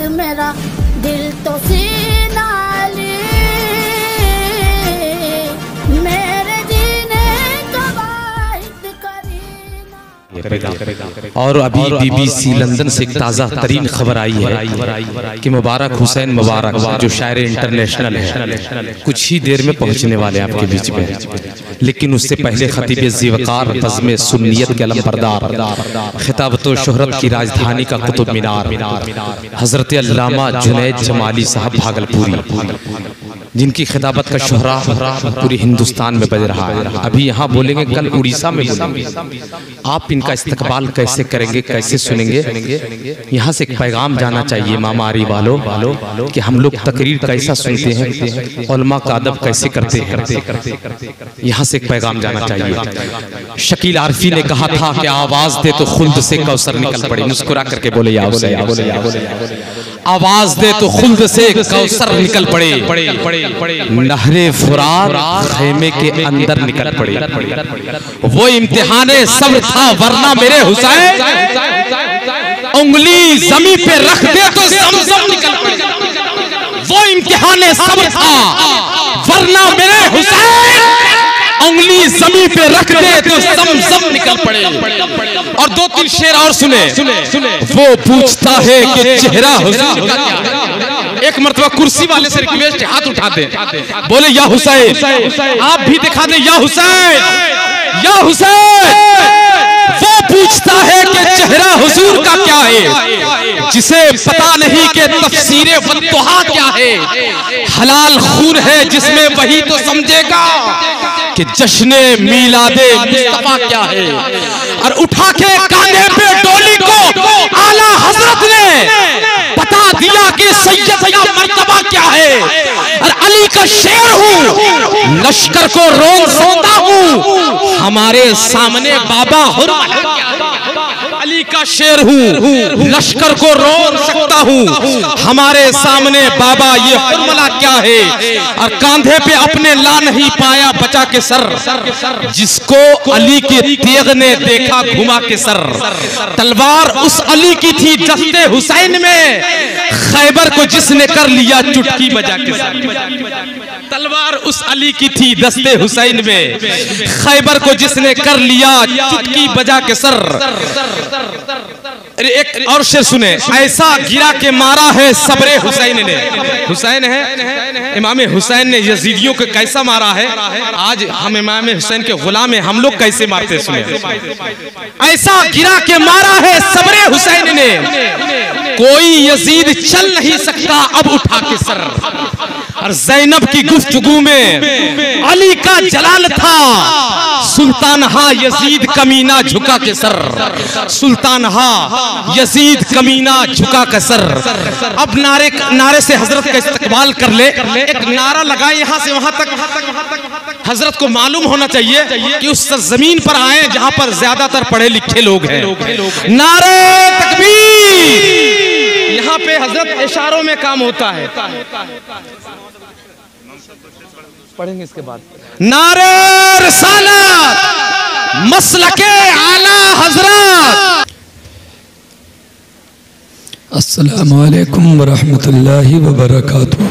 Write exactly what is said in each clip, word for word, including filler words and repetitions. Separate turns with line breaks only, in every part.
मेरा दिल तो सीना ली, मेरे जीने का वाहिद करीना।
और अभी बीबीसी लंदन से एक ताज़ा तरीन खबर आई है कि मुबारक हुसैन मुबारक जो शायर इंटरनेशनल है कुछ ही देर में पहुंचने वाले हैं आपके बीच में। लेकिन उससे पहले खतीब ज़ीवकार बज़्म सुन्नियत के अलमबरदार खिताबत व शोहरत की राजधानी का कुतुब मीनार हज़रत अल्लामा जुनैद जमाली साहब भागलपुरी, जिनकी खिताबत का शोहरा पूरी हिंदुस्तान में बज रहा है, अभी यहाँ बोलेंगे, कल उड़ीसा में बोलेंगे। आप इनका इस्तकबाल कैसे करेंगे, कैसे सुनेंगे? यहाँ से एक पैगाम जाना चाहिए मामाआहरी वालों वालों कि हम लोग तकरीर कैसा सुनते हैं, उलमा का अदब कैसे करते हैं। यहाँ से एक पैगाम जाना चाहिए। शकील आरफी ने कहा था कि आवाज दे तो खुल्द से कौसर निकल पड़े। मुस्कुरा करके बोले या बोले या बोले या बोले आवाज दे तो खुल्द से कौसर निकल पड़े, नहरे फुरात खेमे के अंदर निकल पड़े। वो इम्तिहाने सब्र था वरना मेरे हुसैन, उंगली जमीन पे रख दे तो ज़मज़म निकल पड़े। वो इम्तिहाने सब्र था वरना मेरे हुसैन, उंगली जमीन पे रख दे तो ज़मज़म निकल पड़े। और दो तीन शेर और सुने। वो पूछता है कि चेहरा हुजूर का क्या है। एक मर्तबा कुर्सी वाले से रिक्वेस्ट, हाथ उठा दे, बोले या हुसैन, आप भी दिखा दे, या हुसैन, या हुसैन। वो पूछता है कि चेहरा हुजूर का क्या है, जिसे पता नहीं कि तफसीरे वत्तुहा क्या है। हलाल खून है जिसमें वही तो समझेगा कि जश्ने मीलादे मुस्तफा क्या है। और उठा के कांधे पे डोली को आला हजरत ने बता दिया कि सैयद का मर्तबा क्या है। और अली का शेर हूँ, लश्कर को रोन सकता हूँ, हमारे सामने बाबा हुर्मला क्या है। अली का शेर हूँ, लश्कर को रोन सकता हूँ, हमारे सामने बाबा ये हुर्मला क्या है। और कांधे पे अपने ला नहीं पाया बचा के सर, जिसको अली के तेग ने देखा घुमा के सर। तलवार उस अली की थी दस्ते हुसैन में, खैबर को जिसने कर लिया चुटकी बजा के सर। तलवार उस अली की थी दस्ते हुसैन में, खैबर को जिसने कर लिया चुटकी बजा के सर। अरे एक और शेर सुने। ऐसा गिरा के मारा है सब्रे हुसैन ने, हुसैन है इमाम हुसैन ने यजीदियों को कैसा मारा है। आज हम इमाम हुसैन के गुलाम हैं, हम लोग कैसे मारते सुने। ऐसा गिरा के मारा है सब्रे हुसैन ने, कोई यजीद चल नहीं सकता अब उठा के सर। और ज़ैनब की गुफ्तगू में अली का जलाल था, सुल्तान हा यजीद कमीना झुका के सर, सुल्तान हा यजीद कमीना झुका के सर। अब नारे नारे से हजरत का इस्तकबाल कर ले। एक नारा लगाए यहाँ से वहां तक। हजरत को मालूम होना चाहिए कि उस जमीन पर आए जहां पर ज्यादातर पढ़े लिखे लोग हैं। नारे तकबीर। यहाँ पे हजरत इशारों में काम होता है, पढ़ेंगे इसके बाद। नारे रिसालत मसलके आला हजरत।
अस्सलामु अलैकुम वरहमतुल्लाहि वबरकातुहू।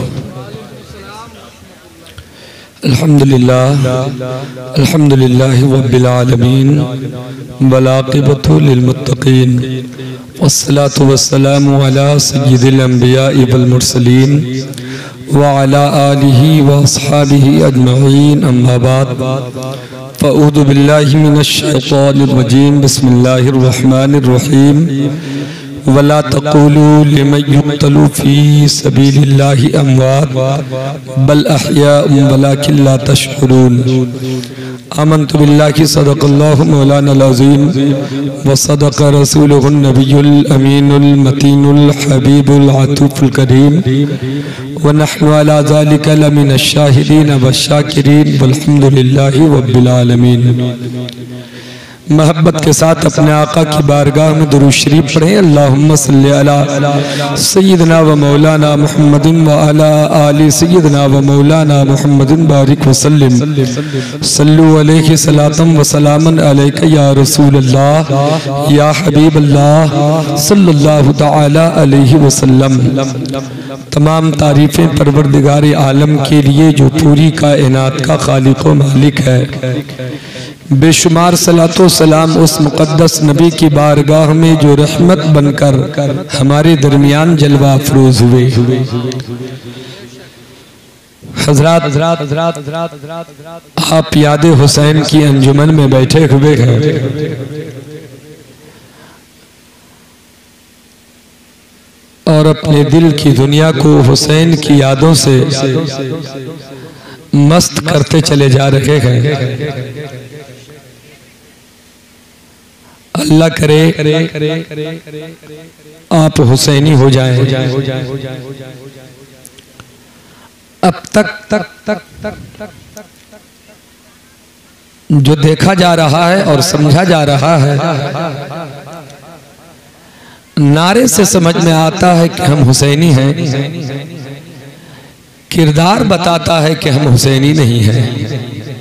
अल्हम्दुलिल्लाह अल्हम्दुलिल्लाहि रब्बिल आलमीन वल आक़िबतु लिल मुत्तक़ीन वस्सलातु वस्सलामु अला सय्यिदिल अंबिया वल मुरसलीन व अला आलिहि व अस्हाबिहि अजमईन, अम्मा बाद। फ़अऊज़ु बिल्लाहि मिनश शैतानिर रजीम, बिस्मिल्लाहिर रहमानिर रहीम। वला तक़ूलू लिमन युक़्तलू फ़ी सबीलिल्लाहि अमवात बल अहयाउन वलाकिन ला तशऊरून। आमन्तु बिल्लाहि सदक़ल्लाहु मौलानाल अज़ीम व सदक़ रसूलुहुन नबियुल अमीनुल मतीनुल हबीबुल आतूफ़ुल करीम व नहनु अला ज़ालिका लमिनश शाहिदीन वश शाकिरीन वल्हम्दुलिल्लाहि रब्बिल आलमीन। मोहब्बत के साथ अपने आका की बारगाह में दुरूद शरीफ पढ़ें। अल्लाहुम्मा सल्ली अला सय्यिदना व मौलाना मुहम्मदिन व अला आलि सय्यिदना व मौलाना मुहम्मदिन बारिक व सल्लिम सल्लु अलैहि सलातम व सलामन अलैका या रसूल अल्लाह या हबीब अल्लाह सल्लल्लाहु तआला अलैहि वसल्लम। तमाम तारीफें परवरदिगार आलम के लिए जो पूरी कायनात का खालिक व मालिक है। बेशुमार सलातो सलाम उस मुक़द्दस नबी की बारगाह में जो रहमत बनकर हमारे दरमियान जलवा अफरोज हुए। हजरात हजरात हजरात हजरात हजरात आप याद हुसैन की अंजुमन में बैठे हुए हैं। और अपने दिल की दुनिया को हुसैन की यादों से मस्त करते चले जा रहे हैं। अल्लाह करे आप हुसैनी हो जाएं। अब तक तक तक तक तक जो देखा जा रहा है और समझा जा रहा है, नारे से समझ में आता है कि हम हुसैनी हैं, किरदार बताता है कि हम हुसैनी नहीं हैं।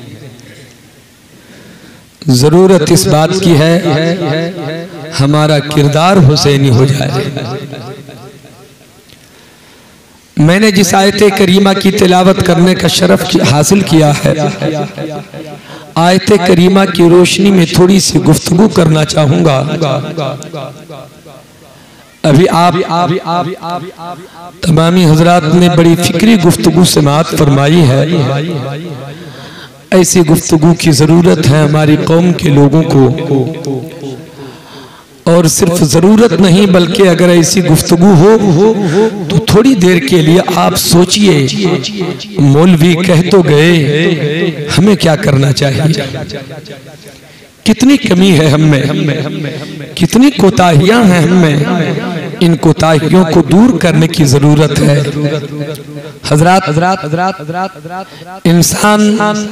जरूरत इस बात की है हमारा किरदार हुसैनी हो जाए। मैंने जिस आयते करीमा की तिलावत करने का शरफ हासिल किया है, आयते करीमा की रोशनी में थोड़ी सी गुफ्तगू करना चाहूंगा। अभी आप तमामी हजरात ने बड़ी फिक्री गुफ्तगू समाअत फरमाई है। ऐसी गुफ्तगू की जरूरत है हमारी कौम के लोगों को। और सिर्फ जरूरत नहीं बल्कि अगर ऐसी गुफ्तगू हो तो थोड़ी देर के लिए आप सोचिए, मौलवी कह तो गए, हमें क्या करना चाहिए। कितनी कमी है हम में, कितनी कोताहियां हैं हम में। इन कोताहियों को दूर करने की जरूरत है। हजरात हजरात हजरात हजरात इंसान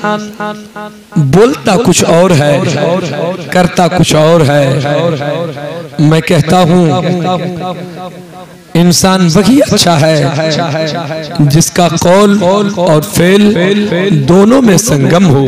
बोलता कुछ और है, करता कुछ और है। मैं कहता हूँ इंसान वही अच्छा है जिसका कौल और फेल दोनों में संगम हो।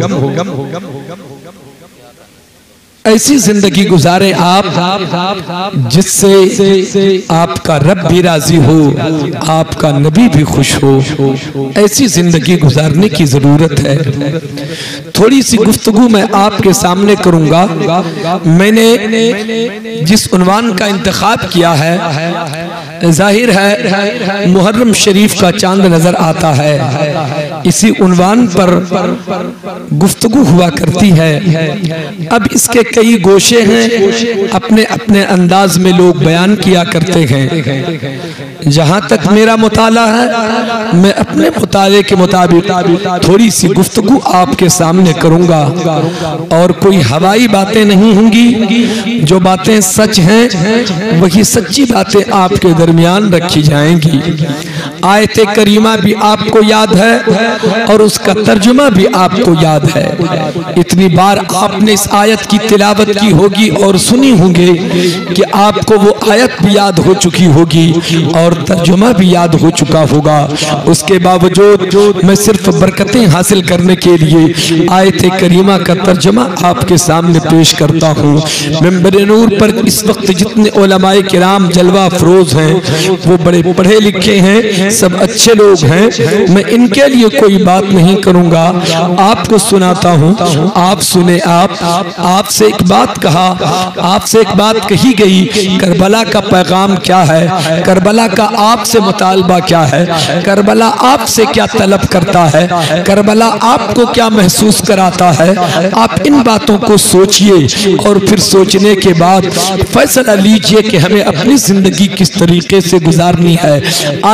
ऐसी जिंदगी गुजारे आप जिससे आपका रब भी राजी हो, आपका नबी भी खुश हो। ऐसी जिंदगी गुजारने की जरूरत है। थोड़ी सी गुफ्तगू मैं आपके सामने करूंगा। मैंने जिस उन्वान का इंतखाब किया है, जाहिर है मुहर्रम शरीफ का चांद नजर आता है, इसी उन्वान पर गुफ्तगू हुआ करती है। अब इसके कई गोशे हैं, अपने अपने अंदाज में लोग बयान किया करते हैं। जहां तक मेरा मुताला है, मैं अपने मुताले के मुताबिक थोड़ी सी गुफ्तगू आपके सामने करूंगा। और कोई हवाई बातें नहीं होंगी, जो बातें सच हैं वही सच्ची बातें आपके दरमियान रखी जाएंगी। आयते करीमा भी आपको याद है और उसका तर्जुमा भी आपको याद है। इतनी बार आपने इस आयत की तिलावत की होगी और सुनी होंगे कि आपको वो आयत भी याद हो चुकी होगी और तर्जुमा भी याद हो चुका होगा। उसके बावजूद मैं सिर्फ बरकतें हासिल करने के लिए आयत करीमा का तर्जुमा आपके सामने पेश करता हूँ। मिंबर नूर पर इस वक्त जितने उलमाए किराम जलवा अफरोज हैं, वो बड़े पढ़े लिखे हैं, सब अच्छे लोग हैं। मैं इनके लिए कोई बात नहीं करूंगा, आपको सुनाता हूँ। आप सुने। आप आपसे एक बात कहा, आपसे एक बात कही गई, करबला का पैगाम क्या है, करबला का आपसे मुतालबा क्या है, करबला आपसे क्या तलब करता है, करबला आपको क्या महसूस कराता है। आप इन बातों को सोचिए और फिर सोचने के बाद फैसला लीजिए कि हमें अपनी जिंदगी किस तरीके से गुजारनी है। आज ये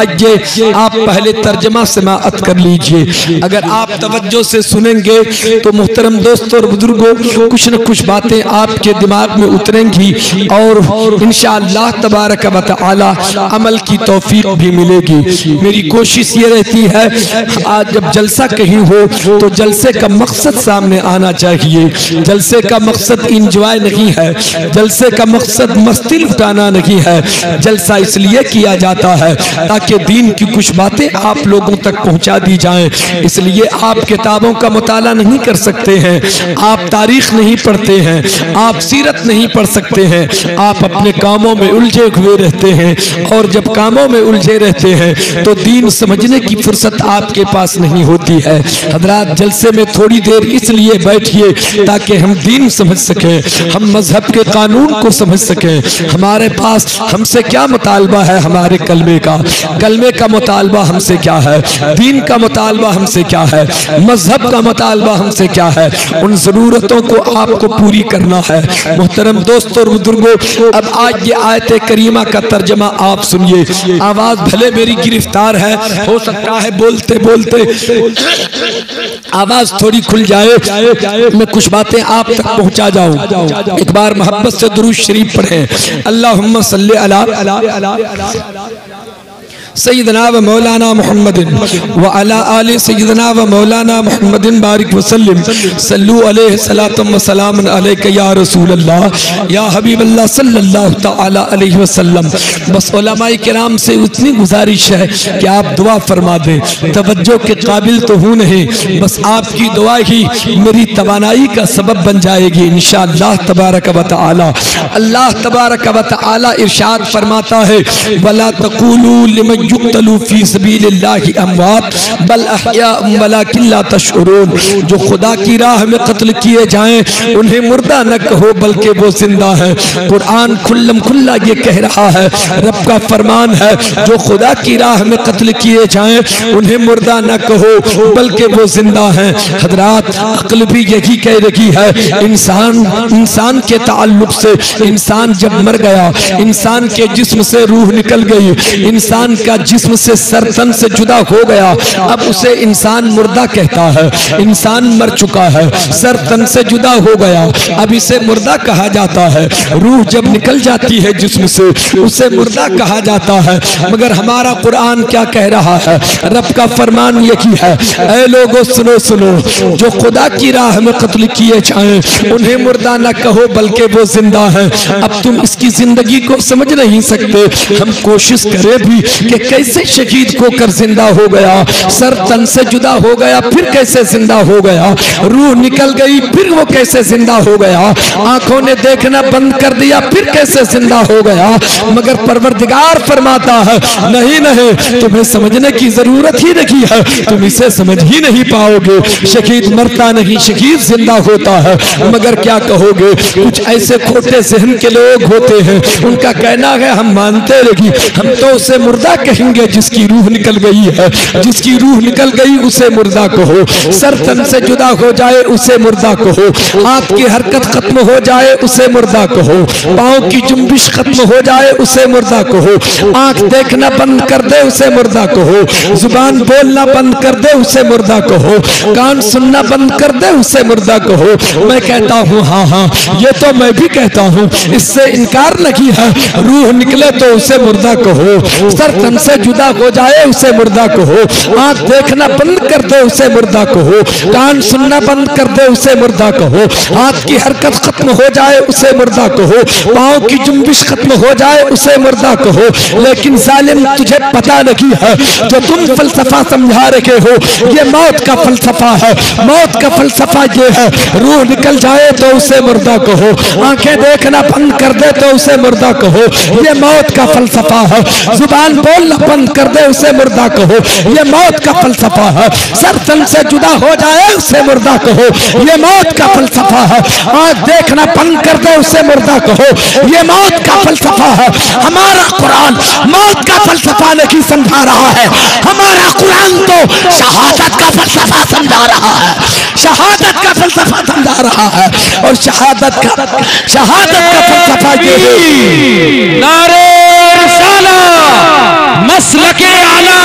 आप पहले तर्जमा समाअत कर लीजिए। अगर आप तवज्जो से सुनेंगे तो मोहतरम दोस्तों और बुजुर्गों, कुछ न कुछ बातें आपके दिमाग में उतरेंगी और इंशाअल्लाह तबारक व तआला अमल की तौफीक भी मिलेगी। मेरी कोशिश ये रहती है, आज जब जलसा कहीं हो तो जलसे का मकसद सामने आना चाहिए। जलसे का मकसद इंजॉय नहीं है, जलसे का मकसद मस्ती लुटाना नहीं है। जलसा इसलिए किया जाता है ताकि दीन की कुछ बातें आप लोगों तक पहुंचा दी जाएं। इसलिए आप किताबों का मुताला नहीं कर सकते हैं, आप तारीख नहीं पढ़ते हैं, आप सीरत नहीं पढ़ सकते हैं, आप अपने कामों में उलझे हुए रहते हैं। और जब कामों में उलझे रहते हैं तो दीन समझने की फुर्सत आपके पास नहीं होती है। हजरात, जलसे में थोड़ी देर इसलिए बैठिए ताकि हम दीन समझ सकें, हम मजहब के कानून को समझ सकें। हमारे पास हमसे क्या मुतालबा है, हमारे कलमे का कलमे का मुतालबा हमसे क्या है, दीन का मुतालबा हमसे क्या है, मजहब का मुतालबा हमसे क्या है। उन जरूरतों को आपको पूरी करना है। मोहतरम दोस्तों और बुजुर्गों, अब आज ये आयत करीमा का तर्जमा आप सुनिए। आवाज भले मेरी गिरफ्तार है, हो सकता है बोलते बोलते आवाज थोड़ी खुल जाए, मैं कुछ बातें आप तक पहुंचा जाऊं। एक बार मोहब्बत से दुरूद शरीफ पढ़ें। अल्लाहुम्मा सल्ली अला सैयदना व मौलाना मुहम्मदिन व अला आले सैयदना व मौलाना मुहम्मदिन बारिक वसल्लम सल्लु अलैहि सलातम व सलाम अलैका या रसूल अल्लाह या हबीब अल्लाह सल्लल्लाहु तआला अलैहि वसल्लम। बस उलमाए किराम से उतनी गुजारिश है कि आप दुआ फरमा दें। तवज्जो के काबिल तो हूँ नहीं, बस आपकी दुआ ही मेरी तवानाई का सबब बन जाएगी इंशाअल्लाह तबारक व तआला। अल्लाह तबारक व तआला इरशाद फरमाता है, वला तक़ूलू लिमन युक़्तलू फी सबीलिल्लाहि अमवात बल अहया वलाकिन ला तशउरून। जो खुदा की राह में कत्ल किए जाएं उन्हें मुर्दा न कहो बल्कि वो जिंदा है। कुरान खुल्लम खुल्ला ये कह रहा है, रब का फरमान है, जो खुदा की राह में कत्ल किए जाएं उन्हें मुर्दा न कहो बल्कि वो जिंदा है। हजरात, अक्ल भी यही कह रही है, इंसान इंसान के ताल्लुक से, इंसान जब मर गया, इंसान के जिस्म से रूह निकल गई, इंसान का जिस्म से सर तन से जुदा हो गया, अब उसे इंसान मुर्दा कहता है। इंसान मर चुका है, सर तन से जुदा हो गया, अब इसे मुर्दा कहा जाता है। रूह जब निकल जाती है जिस्म से उसे मुर्दा कहा जाता है। मगर हमारा कुरान क्या कह रहा है, रब का फरमान यही है, ऐ लोगों सुनो सुनो, जो खुदा की राह में कत्ल किए जाएं उन्हें मुर्दा न कहो बल्कि वो जिंदा है। अब तुम इसकी जिंदगी को समझ नहीं सकते, हम कोशिश करें भी कि कैसे शहीद को कर जिंदा हो गया, सर तन से जुदा हो गया फिर कैसे जिंदा हो गया, रूह निकल गई फिर वो कैसे जिंदा हो गया, आंखों ने देखना बंद कर दिया फिर कैसे जिंदा हो गया। मगर परवरदिगार फरमाता है, नहीं नहीं, तुम्हें समझने की जरूरत ही नहीं है, तुम इसे समझ ही नहीं पाओगे। शहीद मरता नहीं, शहीद जिंदा होता है। मगर क्या कहोगे, कुछ ऐसे खोटे जहन के लोग होते हैं, उनका कहना है हम मानते रही, हम तो उसे मुर्दा कहेंगे जिसकी रूह निकल गई है, जिसकी रूह निकल गई उसे मुर्दा कहो, सर तन से जुदा हो जाए उसे मुर्दा कहो, हाथ की हरकत खत्म हो जाए उसे मुर्दा कहो, पाँव की जुम्बिश खत्म हो जाए उसे मुर्दा कहो, आंख देखना बंद कर दे उसे मुर्दा कहो, जुबान बोलना बंद कर दे उसे मुर्दा कहो, कान सुनना बंद कर दे उसे मुर्दा कहो। मैं कहता हूँ हाँ हाँ, ये तो मैं भी कहता हूँ, इससे इनकार नहीं है। रूह निकले तो उसे मुर्दा कहो, सर तन से जुदा हो जाए उसे मुर्दा कहो, आंख देखना बंद कर दे उसे मुर्दा कहो, कान सुनना बंद कर दे उसे मुर्दा कहो, हाथ की हरकत खत्म हो जाए उसे मुर्दा कहो, पाँव की जुम्बिश खत्म हो जाए उसे मुर्दा कहो। लेकिन जालिम, तुझे पता नहीं है, जो तुम फलसफा समझा रहे हो ये मौत का फलसफा है। मौत का फलसफा ये है, रूह निकल जाए तो उसे मुर्दा कहो, आंखें देखना बंद कर दे तो उसे मुर्दा कहो, ये मौत का फलसफा है। जुबान बोलना बंद कर दे उसे मुर्दा कहो, ये मौत का फलसफा है। सर तन से जुदा हो जाए उसे मुर्दा कहो, ये मौत का फलसफा है। आंख देखना बंद कर दे उसे मुर्दा कहो, ये मौत का फलसफा है। हमारा कुरान मौत का फलसफा नहीं समझा रहा है, हमारा कुरान तो शहादत का फलसफा समझा रहा है, शहादत का फलसफा समझा रहा है। और शहादत का शहादत का फलसफा ये है,
नारे रिसाला मसलके आला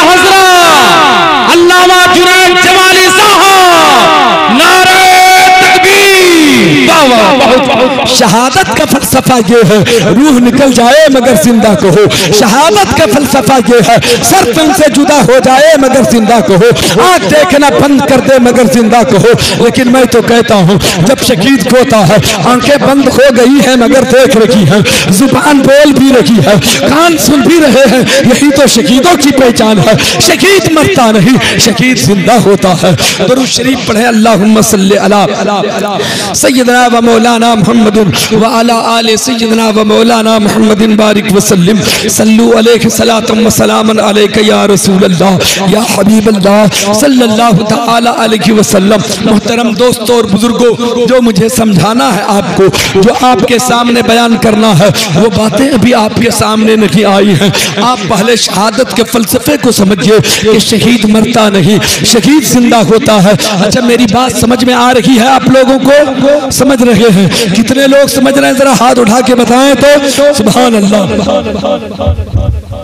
हज़रत अल्लामा जुनैद जमाली साहब, नारे तकबीर।
शहादत का फलसफा ये है, रूह निकल जाए मगर जिंदा कहो। शहादत का फलसफा ये है, सर तन से जुदा हो जाए मगर जिंदा कहो, आँख देखना बंद कर दे मगर जिंदा कहो। लेकिन मैं तो कहता हूँ जब शहीद को होता है, आंखें बंद हो गई है मगर देख रही है, जुबान बोल भी रही है, कान सुन भी रहे हैं, यही तो शहीदों की पहचान है। शहीद मरता नहीं, शहीद जिंदा होता है। दुरूद शरीफ पढ़े, अल्लाहुम्मा सल्ली अला सय्यदना व मौलाना मुहम्मदिन व अला आले सय्यदना व मौलाना मुहम्मदिन बारिक व सल्लिम। सल्लु अलैहि सलातम व सलामन अलैका या रसूल अल्लाह या हबीब अल्लाह सल्लल्लाहु तआला अलैहि वसल्लम। मोहतरम दोस्तों और बुजुर्गों, जो मुझे समझाना है आपको, जो आपके सामने बयान करना है, वो बातें अभी आपके सामने नहीं आई हैं। आप पहले शहादत के फलसफे को समझिए कि शहीद मरता नहीं, शहीद जिंदा होता है। अच्छा, मेरी बात समझ में आ रही है? आप लोगों को समझ रहे हैं? कितने लोग समझ रहे हैं? जरा हाथ उठा के बताएं तो। सुभान अल्लाह।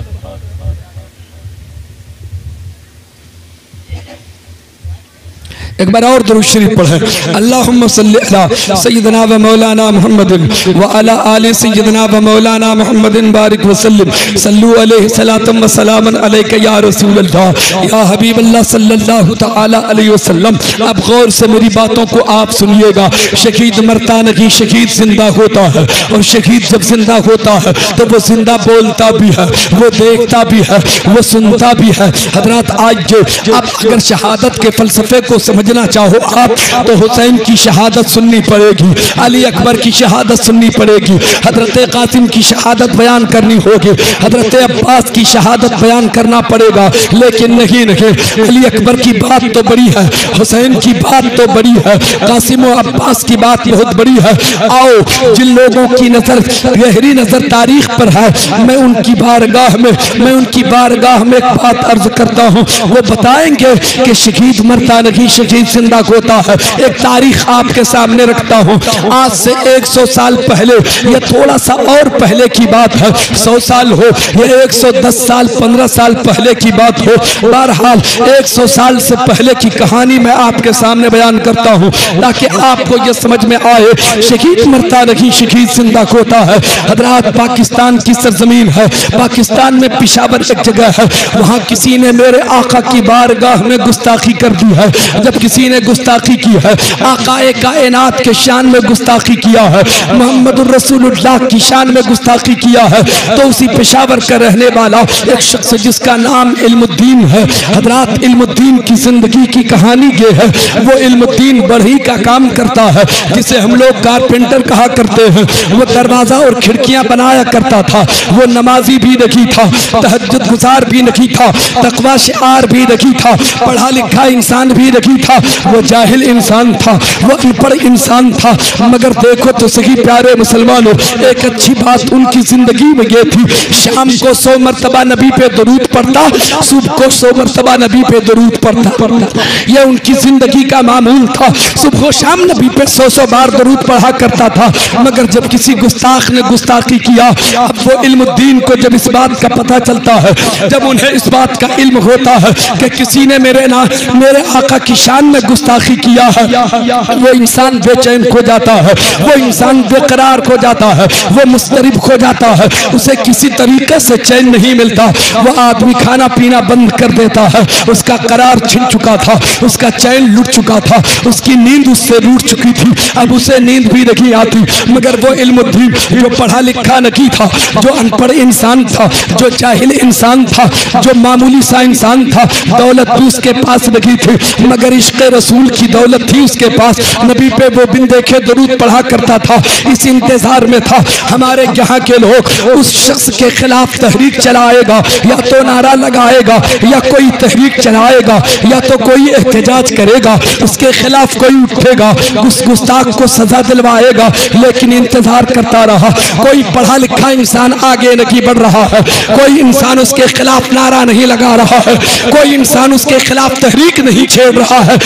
एक बार और दुरूद शरीफ पढ़े, अल्लाहुम्मा सल्ली अला सय्यदना व मौलाना मुहम्मदिन व अला आले सय्यदना व मौलाना मुहम्मदिन बारिक व सल्लिम। सल्लु अलैहि सलातम व सलामन अलैका या रसूल अल्लाह या हबीब अल्लाह सल्लल्लाहु तआला अलैहि वसल्लम। अब गौर से मेरी बातों को आप सुनिएगा। शहीद मरता नहीं, शहीद जिंदा होता है। और शहीद जब जिंदा होता है तो वो जिंदा बोलता भी है, वो देखता भी है, वो सुनता भी है। हजरत आज आप अगर शहादत के फलसफे को समझ ना चाहो आप, तो हुसैन की शहादत सुननी पड़ेगी, अली अकबर की शहादत सुननी पड़ेगी, हजरत कासिम की शहादत बयान करनी होगी, हजरत अब्बास की शहादत बयान करना पड़ेगा। लेकिन नहीं नहीं, अली अकबर की बात तो बड़ी है, हुसैन की बात तो बड़ी है, कासिम और अब्बास की बात बहुत बड़ी है। आओ, जिन लोगों की नजर गहरी नजर तारीख पर है, मैं उनकी बारगाह में मैं उनकी बारगाह में एक बात अर्ज करता हूँ। वो बताएंगे कि शहीद मरता नहीं, शहीद जिंदा होता है। एक तारीख आपके सामने रखता हूँ। आज से एक सौ साल पहले या थोड़ा सा और पहले की बात है, सौ साल हो या एक सौ दस साल पंद्रह साल पहले की बात हो, बहरहाल एक सौ साल से पहले की कहानी मैं आपके सामने बयान करता हूँ ताकि आपको यह समझ में आए, शहीद मरता नहीं, शहीद जिंदा होता है। हजरात, पाकिस्तान की सरजमीन है, पाकिस्तान में पिशावर एक जगह है, वहाँ किसी ने मेरे आका की बारगाह में गुस्ताखी कर दी है। जब किसी ने गुस्ताखी की है, आकाए कायनात के शान में गुस्ताखी किया है, मोहम्मद रसूलुल्लाह की शान में गुस्ताखी किया है, तो उसी पेशावर का रहने वाला एक शख्स जिसका नाम इल्मुद्दीन है। हजरात, इल्मुद्दीन की जिंदगी की कहानी ये है। वो इल्मुद्दीन बढ़ई का काम करता है, जिसे हम लोग कारपेंटर कहा करते हैं। वो दरवाजा और खिड़कियां बनाया करता था। वो नमाजी भी नहीं था, तहज्जुद गुजार भी नहीं था, तकवा शिआर भी नहीं था, पढ़ा लिखा इंसान भी नहीं था, वो जाहिल इंसान था, वो अनपढ़ इंसान था। मगर देखो तो सही प्यारे मुसलमानों, एक अच्छी बात उनकी जिंदगी में ये थी, शाम को सौ मरतबा नबी पे दरूद पढ़ता, सुबह को सौ मरतबा नबी पे दरूद पढ़ता। यह उनकी जिंदगी का मामूल था। सुबह शाम नबी पे सौ सौ बार दरूद पढ़ा करता था। मगर जब किसी गुस्ताख ने गुस्ताखी किया, अब वो इल्मुद्दीन को जब इस बात का पता चलता है, जब उन्हें इस बात का इल्म होता है कि किसी ने मेरे ना मेरे आका की शान में गुस्ताखी किया है, वो इंसान बेचैन हो जाता है, वो इंसान बेकरार हो जाता है, वो मुस्तरिब हो जाता है, उसे किसी तरीके से चैन नहीं मिलता। वो आदमी खाना पीना बंद कर देता है, उसका करार छिन चुका था, उसका चैन लुट चुका था, उसकी नींद उससे रूठ चुकी थी, अब उसे नींद भी नहीं आती। मगर वो इल्मुद्दीन जो पढ़ा लिखा नहीं था, जो अनपढ़ इंसान था, जो जाहिल इंसान था, जो मामूली सा इंसान था, दौलत भी उसके पास नहीं थी, मगर इश्क़ रसूल की दौलत थी उसके पास। नबी पे वो बिन देखे दरूद पढ़ा करता था। इस इंतजार में था हमारे यहाँ के लोग उस शख्स के खिलाफ तहरीक चलाएगा, या तो नारा लगाएगा, या कोई तहरीक चलाएगा, या तो कोई एहतजाज करेगा, उसके खिलाफ कोई उठेगा, उस गुस्ताख को सजा दिलवाएगा। लेकिन इंतजार करता रहा, कोई पढ़ा लिखा इंसान आगे नहीं बढ़ रहा है, कोई इंसान उसके खिलाफ नारा नहीं लगा रहा है, कोई इंसान उसके खिलाफ तहरीक नहीं छेड़ रहा है।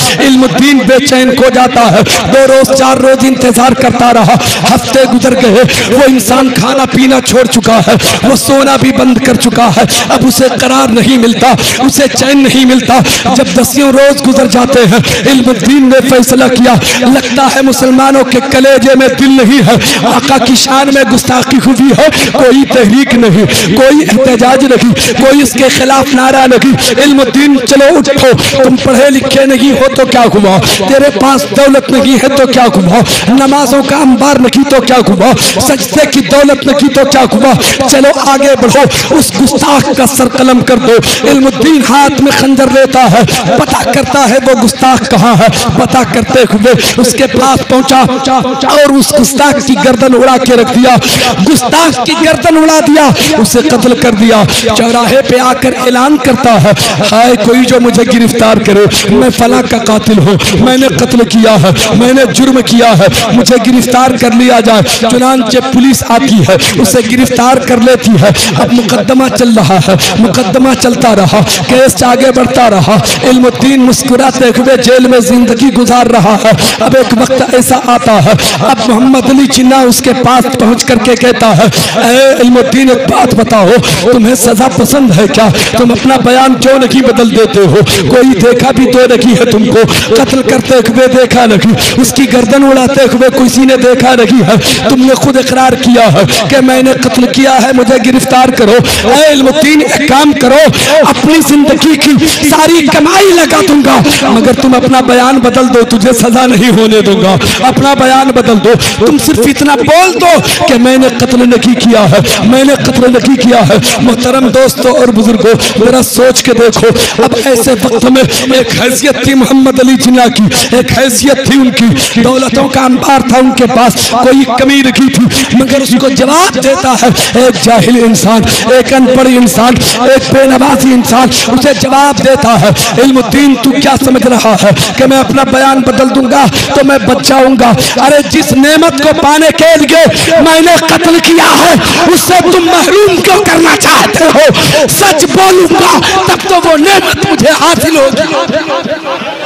इल्मुद्दीन बेचैन हो जाता है। दो रोज चार रोज इंतजार करता रहा, हफ्ते गुजर गए। वो इंसान खाना पीना छोड़ चुका है, वो सोना भी बंद कर चुका है। अब उसे करार नहीं मिलता, उसे चैन नहीं मिलता। जब दसियों रोज गुजर जाते हैं, इल्मुद्दीन ने फैसला किया, लगता है मुसलमानों के कलेजे में दिल नहीं है। आका की शान में गुस्ताखी हुई है, कोई तहरीक नहीं, कोई एहतजाज नहीं, कोई इसके खिलाफ नारा नहीं। इल्मुद्दीन चलो उठो, तुम पढ़े लिखे नहीं हो तो क्या हुआ, तेरे पास दौलत नहीं है तो क्या हुआ, नमाजों का अंबार नहीं तो क्या हुआ, सजदे की दौलत नहीं तो क्या हुआ, चलो आगे बढ़ो, उस गुस्ताख का सर कलम कर दो। इल्मुद्दीन हाथ में खंजर लेता है, पता करता है वो गुस्ताख कहाँ है। पता करते हुए उसके पास पहुंचा और उस गुस्ताख की गर्दन उड़ा के रख दिया, गुस्ताख की गर्दन उड़ा दिया, उसे कत्ल कर दिया। चौराहे पे आकर ऐलान करता है, हाय कोई जो मुझे गिरफ्तार करे, मैं फला का कातिल हूँ, मैंने कत्ल किया है, मैंने जुर्म किया है, मुझे गिरफ्तार कर लिया जाए। चुनांचे पुलिस आती है, उसे गिरफ्तार कर लेती है। अब मुकदमा चल रहा है, मुकदमा चलता रहा, केस आगे बढ़ता रहा। इल्मुद्दीन मुस्कुराते हुए जेल में जिंदगी गुजार रहा है। अब एक वक्त ऐसा आता है, अब मोहम्मद अली जिन्ना उसके पास पहुंच करके कहता है, ए इल्मुद्दीन एक बात बताओ, तुम्हें सजा पसंद है क्या? तुम अपना बयान क्यों नहीं बदल देते हो? कोई देखा भी तो नहीं है तुमको, कत्ल करते हुए देखा नहीं, उसकी गर्दन उड़ाते हुए किसी ने देखा नहीं है। तुमने खुद इकरार किया है कि मैंने कत्ल किया है, मुझे गिरफ्तार करो। ए इल्मुद्दीन एक काम करो, अपनी जिंदगी की सारी कमाई लगा दूंगा मगर तुम अपना बयान बदल दो, तुझे सजा नहीं होने दूंगा। अपना बयान बदल दो, तुम सिर्फ इतना बोल दो कि मैंने कत्ल नहीं किया है, मैंने कत्ल नहीं किया है। मोहतरम दोस्तों और बुजुर्गों, जरा सोच के देखो, अब ऐसे वक्त में एक हैसियत थी मोहम्मद अली जिन्ना की, एक हैसियत थी उनकी, दौलतों का अंबार था उनके पास, कोई कमी नहीं थी, मगर उसको जवाब देता है एक जाहिल इंसान, एक अनपढ़ इंसान, एक बेनवाजी इंसान, उसे जवाब देता है, इल्मुद्दीन तू क्या समझ रहा है कि मैं अपना बयान बदल दूंगा तो मैं बच जाऊंगा? अरे जिस नेमत को पाने के लिए मैंने कत्ल किया है उससे तुम महरूम क्यों करना चाहते हो? सच बोलूंगा तब तो वो नेमत मुझे हासिल होगी,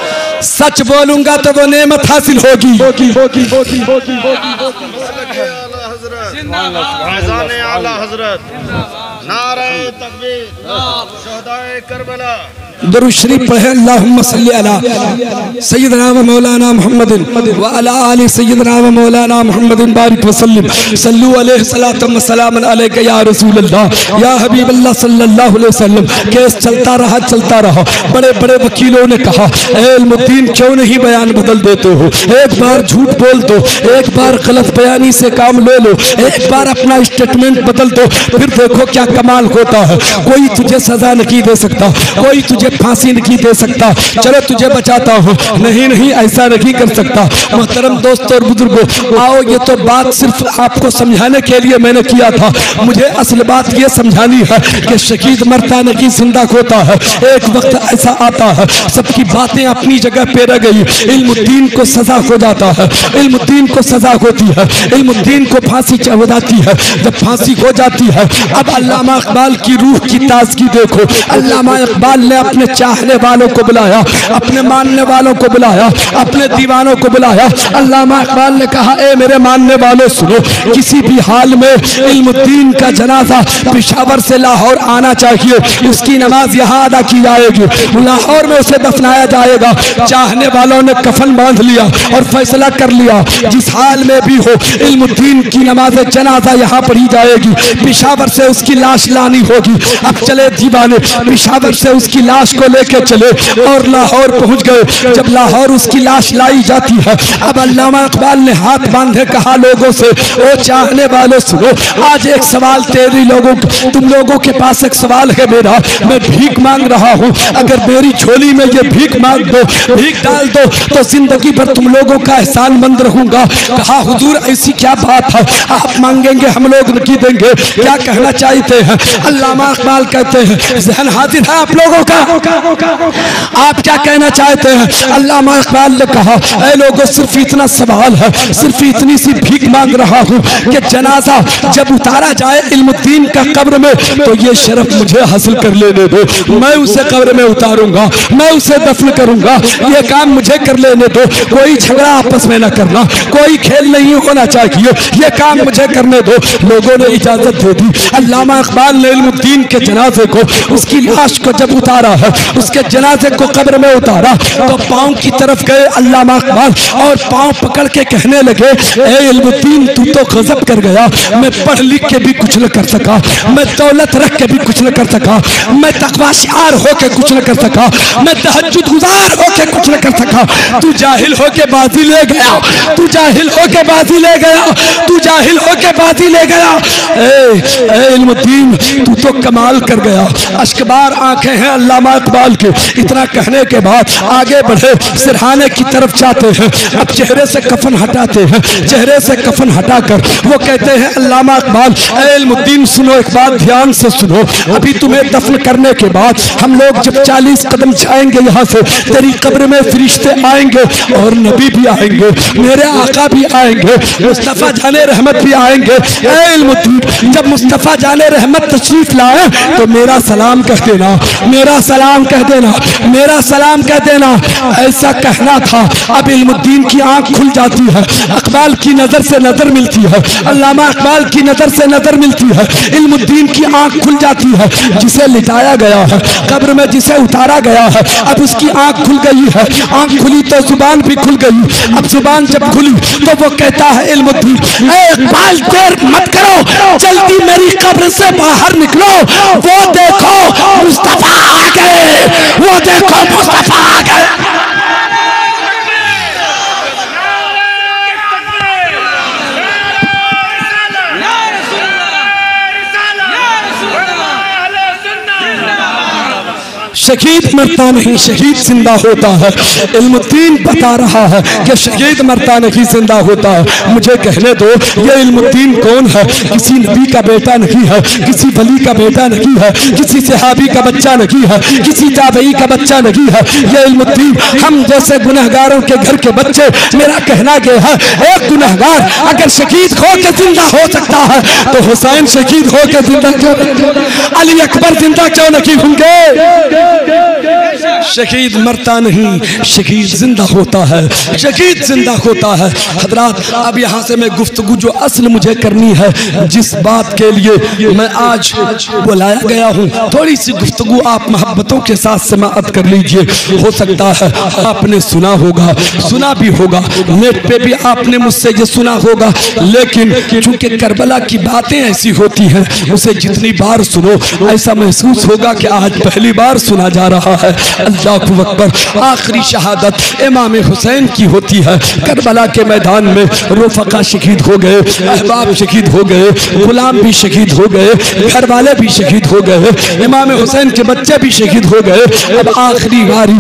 सच बोलूंगा तो वो नेमत हासिल होगी।
आला हजरत नारे तकबीर, शहदाए करबला।
दरूद शरीफ पढ़े, अल्लाहुम्मा सल्ली अला सय्यदना व मौलाना मुहम्मदिन व अला आलि सय्यदना व मौलाना मुहम्मदिन बारिक व सल्लिम, सल्लु अलैहि सलातम व सलामन अलैका या रसूल अल्लाह या हबीब अल्लाह सल्लल्लाहु अलैहि वसल्लम। केस चलता रहा चलता रहा, बड़े बड़े वकीलों ने कहा, ए इल्मुद्दीन क्यों नहीं बयान बदल देते हो? एक बार झूठ बोल दो, एक बार गलत बयानी से काम ले लो, एक बार अपना स्टेटमेंट बदल दो, फिर देखो क्या कमाल होता है। कोई तुझे सजा नहीं दे सकता, कोई तुझे फांसी नहीं दे सकता, चलो तुझे बचाता हूँ। नहीं नहीं ऐसा नहीं कर सकता। मोहतरम दोस्तों और बुजुर्गों, आओ ये तो बात सिर्फ आपको समझाने के लिए मैंने किया था, मुझे असल बात ये समझानी है कि शहीद मरता नहीं जिंदा होता है। एक वक्त ऐसा आता है, सबकी बातें अपनी जगह पे रह गई, इल्मुद्दीन को सजा हो जाता है, इल्मुद्दीन को सजा होती है, इल्मुद्दीन को फांसी हो जाती है। जब फांसी हो जाती है, अब अल्लामा इकबाल की रूह की ताजगी देखो। अल्लामा इकबाल ने अपने चाहने वालों को बुलाया, अपने मानने वालों को बुलाया, अपने दीवानों को बुलाया। अल्लामा इकबाल ने कहा, ए मेरे मानने वालों सुनो, किसी भी हाल में इल्मुद्दीन का जनाजा पेशावर से लाहौर आना चाहिए, उसकी नमाज यहाँ अदा की जाएगी, लाहौर में उसे दफनाया जाएगा। चाहने वालों ने कफन बांध लिया और फैसला कर लिया, जिस हाल में भी हो इल्मुद्दीन की नमाज जनाजा यहाँ पढ़ी जाएगी, पेशावर से उसकी लाश लानी होगी। अब चले दीवाने, पेशावर से उसकी लाश को लेकर चले और लाहौर पहुंच गए। जब लाहौर उसकी लाश लाई जाती है, अब अल्लामा इकबाल ने हाथ बांधे कहा लोगों से, ओ चाहने वालों सुनो, आज एक सवाल तेरी लोगों तुम लोगों के पास एक सवाल है मेरा, मैं भीख मांग रहा हूँ, अगर मेरी झोली में ये भीख मांग दो, भीख डाल दो तो जिंदगी भर तुम लोगों का एहसानमंद रहूंगा। कहा हुजूर ऐसी क्या बात है, आप मांगेंगे हम लोग नहीं देंगे, क्या कहना चाहते हैं? अल्लामा इकबाल कहते हैं, जहन हाजिर है आप लोगों का? आप क्या कहना चाहते हैं? अल्लामा इकबाल ने कहा, ऐ लोगों सिर्फ इतना सवाल है, सिर्फ इतनी सी भीख मांग रहा हूँ कि जनाजा जब उतारा जाए इल्मुद्दीन का कब्र में तो ये शरफ मुझे हासिल कर लेने दो, मैं उसे कब्र में उतारूंगा, मैं उसे दफन करूंगा, ये काम मुझे कर लेने दो। कोई झगड़ा आपस में न करना, कोई खेल नहीं होना चाहिए, ये काम मुझे करने दो। लोगों ने इजाजत दे दी। अल्लामा इकबाल ने इल्मुद्दीन के जनाजे को, उसकी लाश को जब उतारा है, उसके जनाजे को कब्र में उतारा तो पांव की तरफ गए अल्लामा इकबाल और पांव पकड़ के कहने लगे, ए इल्मुद्दीन तू तो गजब कर गया, मैं पढ़ लिख के भी कुछ न कर सका, मैं दौलत रख के भी कुछ न कर सका, मैं तकवाशियार होके कुछ न कर सका, मैं तहज्जुद गुजार होके कुछ न कर सका, तू जाहिल होके बाजी ले गया, तू जाहिल होके बाजी ले गया, तू जाहिल होके बाजी ले गया। ए, ए इल्मुद्दीन तू तो कमाल कर गया। अश्कबार आंखें हैं अल्लामा इकबाल के। इतना कहने के बाद आगे बढ़े, सिरहाने की तरफ जाते हैं। अब चेहरे से कफन हटाते हैं, चेहरे से कफन हटाकर वो कहते हैं अल्लामा इकबाल, ऐ इल्मुद्दीन सुनो, एक बात ध्यान से सुनो, अभी तुम्हें दफन करने के बाद हम लोग जब चालीस कदम जाएंगे यहाँ से, तेरी कब्र में फरिश्ते आएंगे और नबी भी आएंगे, मेरे आका भी आएंगे, मुस्तफा जाने रहमत भी आएंगे। ऐ इल्मुद्दीन जब मुस्तफा जाने रहमत तशरीफ लाए तो मेरा सलाम कह देना, मेरा सलाम कह देना, मेरा सलाम कह देना। ऐसा कहना था। अब इल्मुद्दीन की आंख खुल जाती है, इकबाल की नजर से नजर मिलती है, अल्लामा इकबाल की नजर से नजर मिलती है, इल्मुद्दीन की आंख खुल जाती है। जिसे लिटाया गया है, कब्र में जिसे उतारा गया है, अब उसकी आंख खुल गई है। आंख खुली तो जुबान भी खुल गई। अब जुबान जब खुली तो वो कहता है इल्मुद्दीन, ऐ इकबाल देर मत करो, जल्दी मेरी कब्र से बाहर निकलो, वो देखो मुस्तफा आ गए, वो देखो मुस्तफा आ गए। शहीद मरता नहीं, शहीद जिंदा होता है। इल्मुद्दीन बता रहा है कि शहीद मरता नहीं, जिंदा होता है। मुझे कहने दो, ये इल्मुद्दीन कौन है? किसी नबी का बेटा नहीं है, किसी वली का बेटा नहीं है, किसी सहाबी का बच्चा नहीं है, किसी ताबई का बच्चा नहीं है। ये इल्मुद्दीन हम जैसे गुनहगारों के घर के बच्चे। मेरा कहना यह है, एक गुनहगार अगर शहीद हो के जिंदा हो सकता है तो हुसैन शहीद हो के जिंदा क्यों, अली अकबर जिंदा क्यों नहीं होंगे? शहीद मरता नहीं, शहीद जिंदा होता है, शहीद जिंदा होता है। हजरात, अब यहाँ से मैं गुफ्तगू जो असल मुझे करनी है, जिस बात के लिए मैं आज बुलाया गया हूँ, थोड़ी सी गुफ्तगू आप मोहब्बतों के साथ समाअत कर लीजिए। हो सकता है आपने सुना होगा, सुना भी होगा, नेट पे भी आपने मुझसे ये सुना होगा, लेकिन चूंकि करबला की बातें ऐसी होती हैं, उसे जितनी बार सुनो ऐसा महसूस होगा कि आज पहली बार सुना जा रहा है। अल्लाह अकबर। आखिरी शहादत इमाम हुसैन की होती है। करबला के मैदान में रोफका शहीद हो गए, अहबाब शहीद हो गए, गुलाम भी शहीद हो गए, घर वाले भी शहीद हो गए, इमाम हुसैन के बच्चे भी शहीद हो गए। अब आखिरी बारी,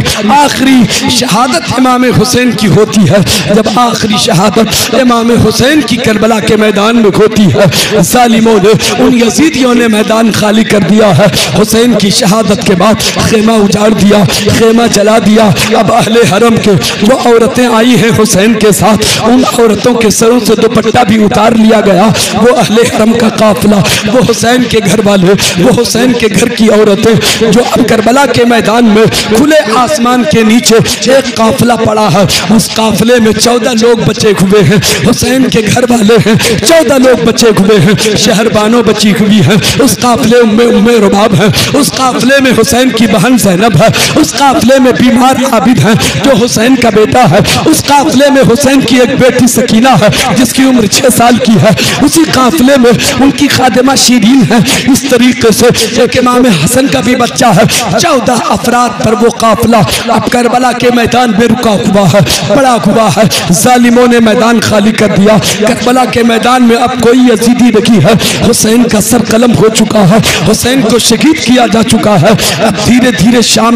आखिरी शहादत इमाम हुसैन की होती है। जब आखिरी शहादत इमाम हुसैन की करबला के मैदान में होती है, जालिमों ने, उन यजीदियों ने मैदान खाली कर दिया है। हुसैन की शहादत के बाद खेमा उजाड़ दिया, खेमा जला दिया। अब अहले हरम के जो औरतें आई हैं हुसैन के साथ, उन औरतों के सरों से दुपट्टा भी उतार लिया गया। वो अहले हरम का काफिला, वो हुसैन के घर वाले, वो हुसैन के घर की औरतें जो अब करबला के मैदान में खुले आसमान के नीचे एक काफिला पड़ा है। उस काफिले में चौदह लोग बचे हुए हैं, हुसैन के घर वाले हैं, चौदह लोग बचे हुए हैं, शहरबानो बची हुई है। उस काफिले में उम्मे रुबाब है, उस काफिले में हुसैन की बहन ज़ैनब है, उस काफिले में बीमार आबिद है जो हुसैन का बेटा है, उस काफिले में हुसैन की एक बेटी सकीना है जिसकी उम्र छह साल की है, उसी काफिले में उनकी खादिमा शीरीन है। इस तरीके से एक इमाम हसन का भी बच्चा है। चौदह अफराद पर वो काफिला अब करबला के मैदान में रुका हुआ है, पड़ा हुआ है। जालिमों ने मैदान खाली कर दिया। करबला के मैदान में अब कोई यजीदी नहीं है। हुसैन का सर कलम हो चुका है, हुसैन को शहीद किया जा चुका है। अब धीरे धीरे शाम आती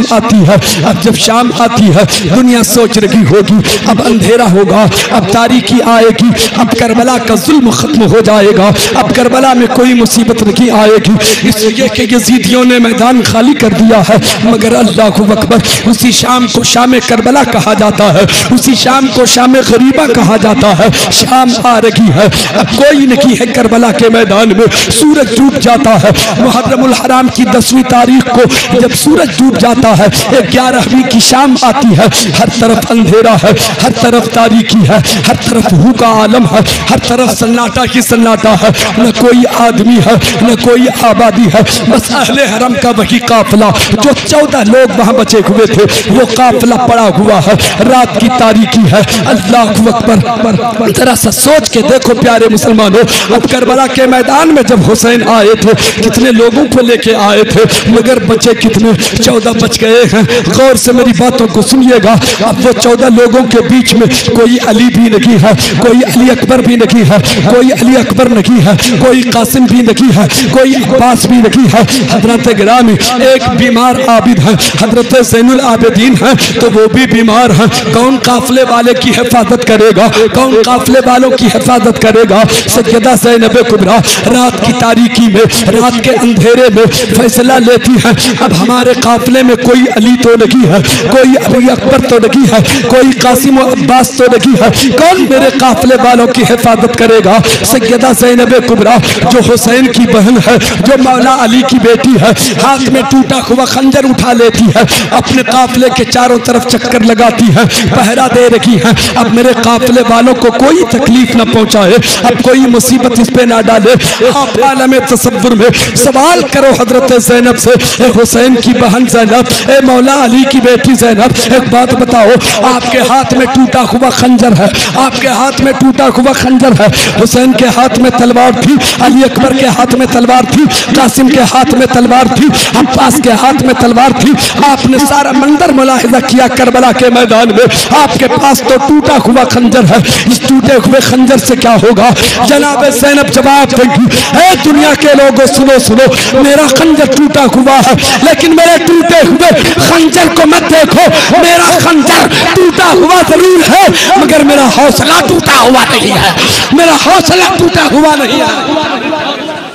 है। अब जब शाम आती है दुनिया सोच रही होगी अब अंधेरा होगा, अब तारीकी आएगी, अब करबला का जुल्म खत्म हो जाएगा, अब करबला में कोई मुसीबत नहीं आएगी, इसलिए कि यजीदियों ने मैदान खाली कर दिया है। मगर अल्लाह अकबर, उसी शाम को शाम करबला कहा जाता है, उसी शाम को शाम गरीबा कहा जाता है। शाम आ रही है, अब कोई नहीं है करबला के मैदान में, सूरज डूब जाता है। मुहर्रमुल हराम की दसवीं तारीख को जब सूरज डूब जाता है, ग्यारहवीं की शाम आती है, हर तरफ अंधेरा है, हर तरफ तारीकी है, हर तरफ हू का आलम है, हर तरफ सन्नाटा ही सन्नाटा है, न कोई आदमी है न कोई आबादी है, बस अहले हरम का वही काफिला जो चौदह लोग वहां बचे हुए थे वो काफिला पड़ा हुआ है। रात की तारीकी है। अल्लाह अकबर, जरा सा सोच के देखो प्यारे मुसलमानों, अब करबला के मैदान में जब हुसैन आए थे कितने लोगों को लेके आए थे, मगर बचे कितने, चौदह बच गए हैं। गौर से मेरी बातों को सुनिएगा। अब वो चौदह लोगों के बीच में कोई अली भी नहीं है, कोई अली अकबर भी नहीं है, कोई अली अकबर नहीं है, कोई कासिम भी नहीं है, कोई अब्बास भी नहीं है। हजरत गिरामी एक बीमार आबिद है, हजरत ज़ैनुल आबिदीन है तो वो भी बीमार है। कौन काफिले वाले की हिफाजत करेगा, कौन काफिले वालों की हिफाजत करेगा? सैयदा ज़ैनब कुबरा रात की तारीकी में, रात के अंधेरे में फैसला लेती है, अब हमारे काफिले में कोई अली तो नहीं है, कोई अली अकबर तो नहीं है, कोई कासिम और अब्बास तो नहीं है, कौन मेरे काफिले वालों की हिफाजत करेगा? सैयदा ज़ैनब कुबरा जो हुसैन की बहन है, जो मौला अली की बेटी है, हाथ में टूटा हुआ खंजर उठा लेती है, अपने काफिले के चारों तरफ चक्कर लगाती है, पहरा दे रही है, अब मेरे काफिले वालों को कोई तकलीफ न पहुंचाए, अब कोई मुसीबत इस पे ना डाले। आप आलम तसव्वुर में सवाल करो हजरत ज़ैनब से, ए हुसैन की बहन ज़ैनब, ए मौला अली की बेटी ज़ैनब, एक बात बताओ, आपके हाथ में टूटा हुआ खंजर है, आपके हाथ में टूटा हुआ खंजर है, हुसैन के हाथ में तलवार थी, अली अकबर के हाथ में तलवार थी, कासिम के हाथ में तलवार थी, अब्बास के हाथ में तलवार थी, आपने सारा मंजर मुलाहिजा किया करबला के मैदान में, आपके पास तो टूटा हुआ खंजर है, इस टूटे हुए खंजर से क्या होगा? जनाब ज़ैनब जवाब देंगी, ए दुनिया के लोगों सुनो सुनो, मेरा खंजर टूटा हुआ है लेकिन मेरे टूटे हुए खंजर को मत देखो, मेरा खंजर टूटा हुआ जरूर है मगर मेरा हौसला टूटा हुआ नहीं है, मेरा हौसला टूटा हुआ नहीं है,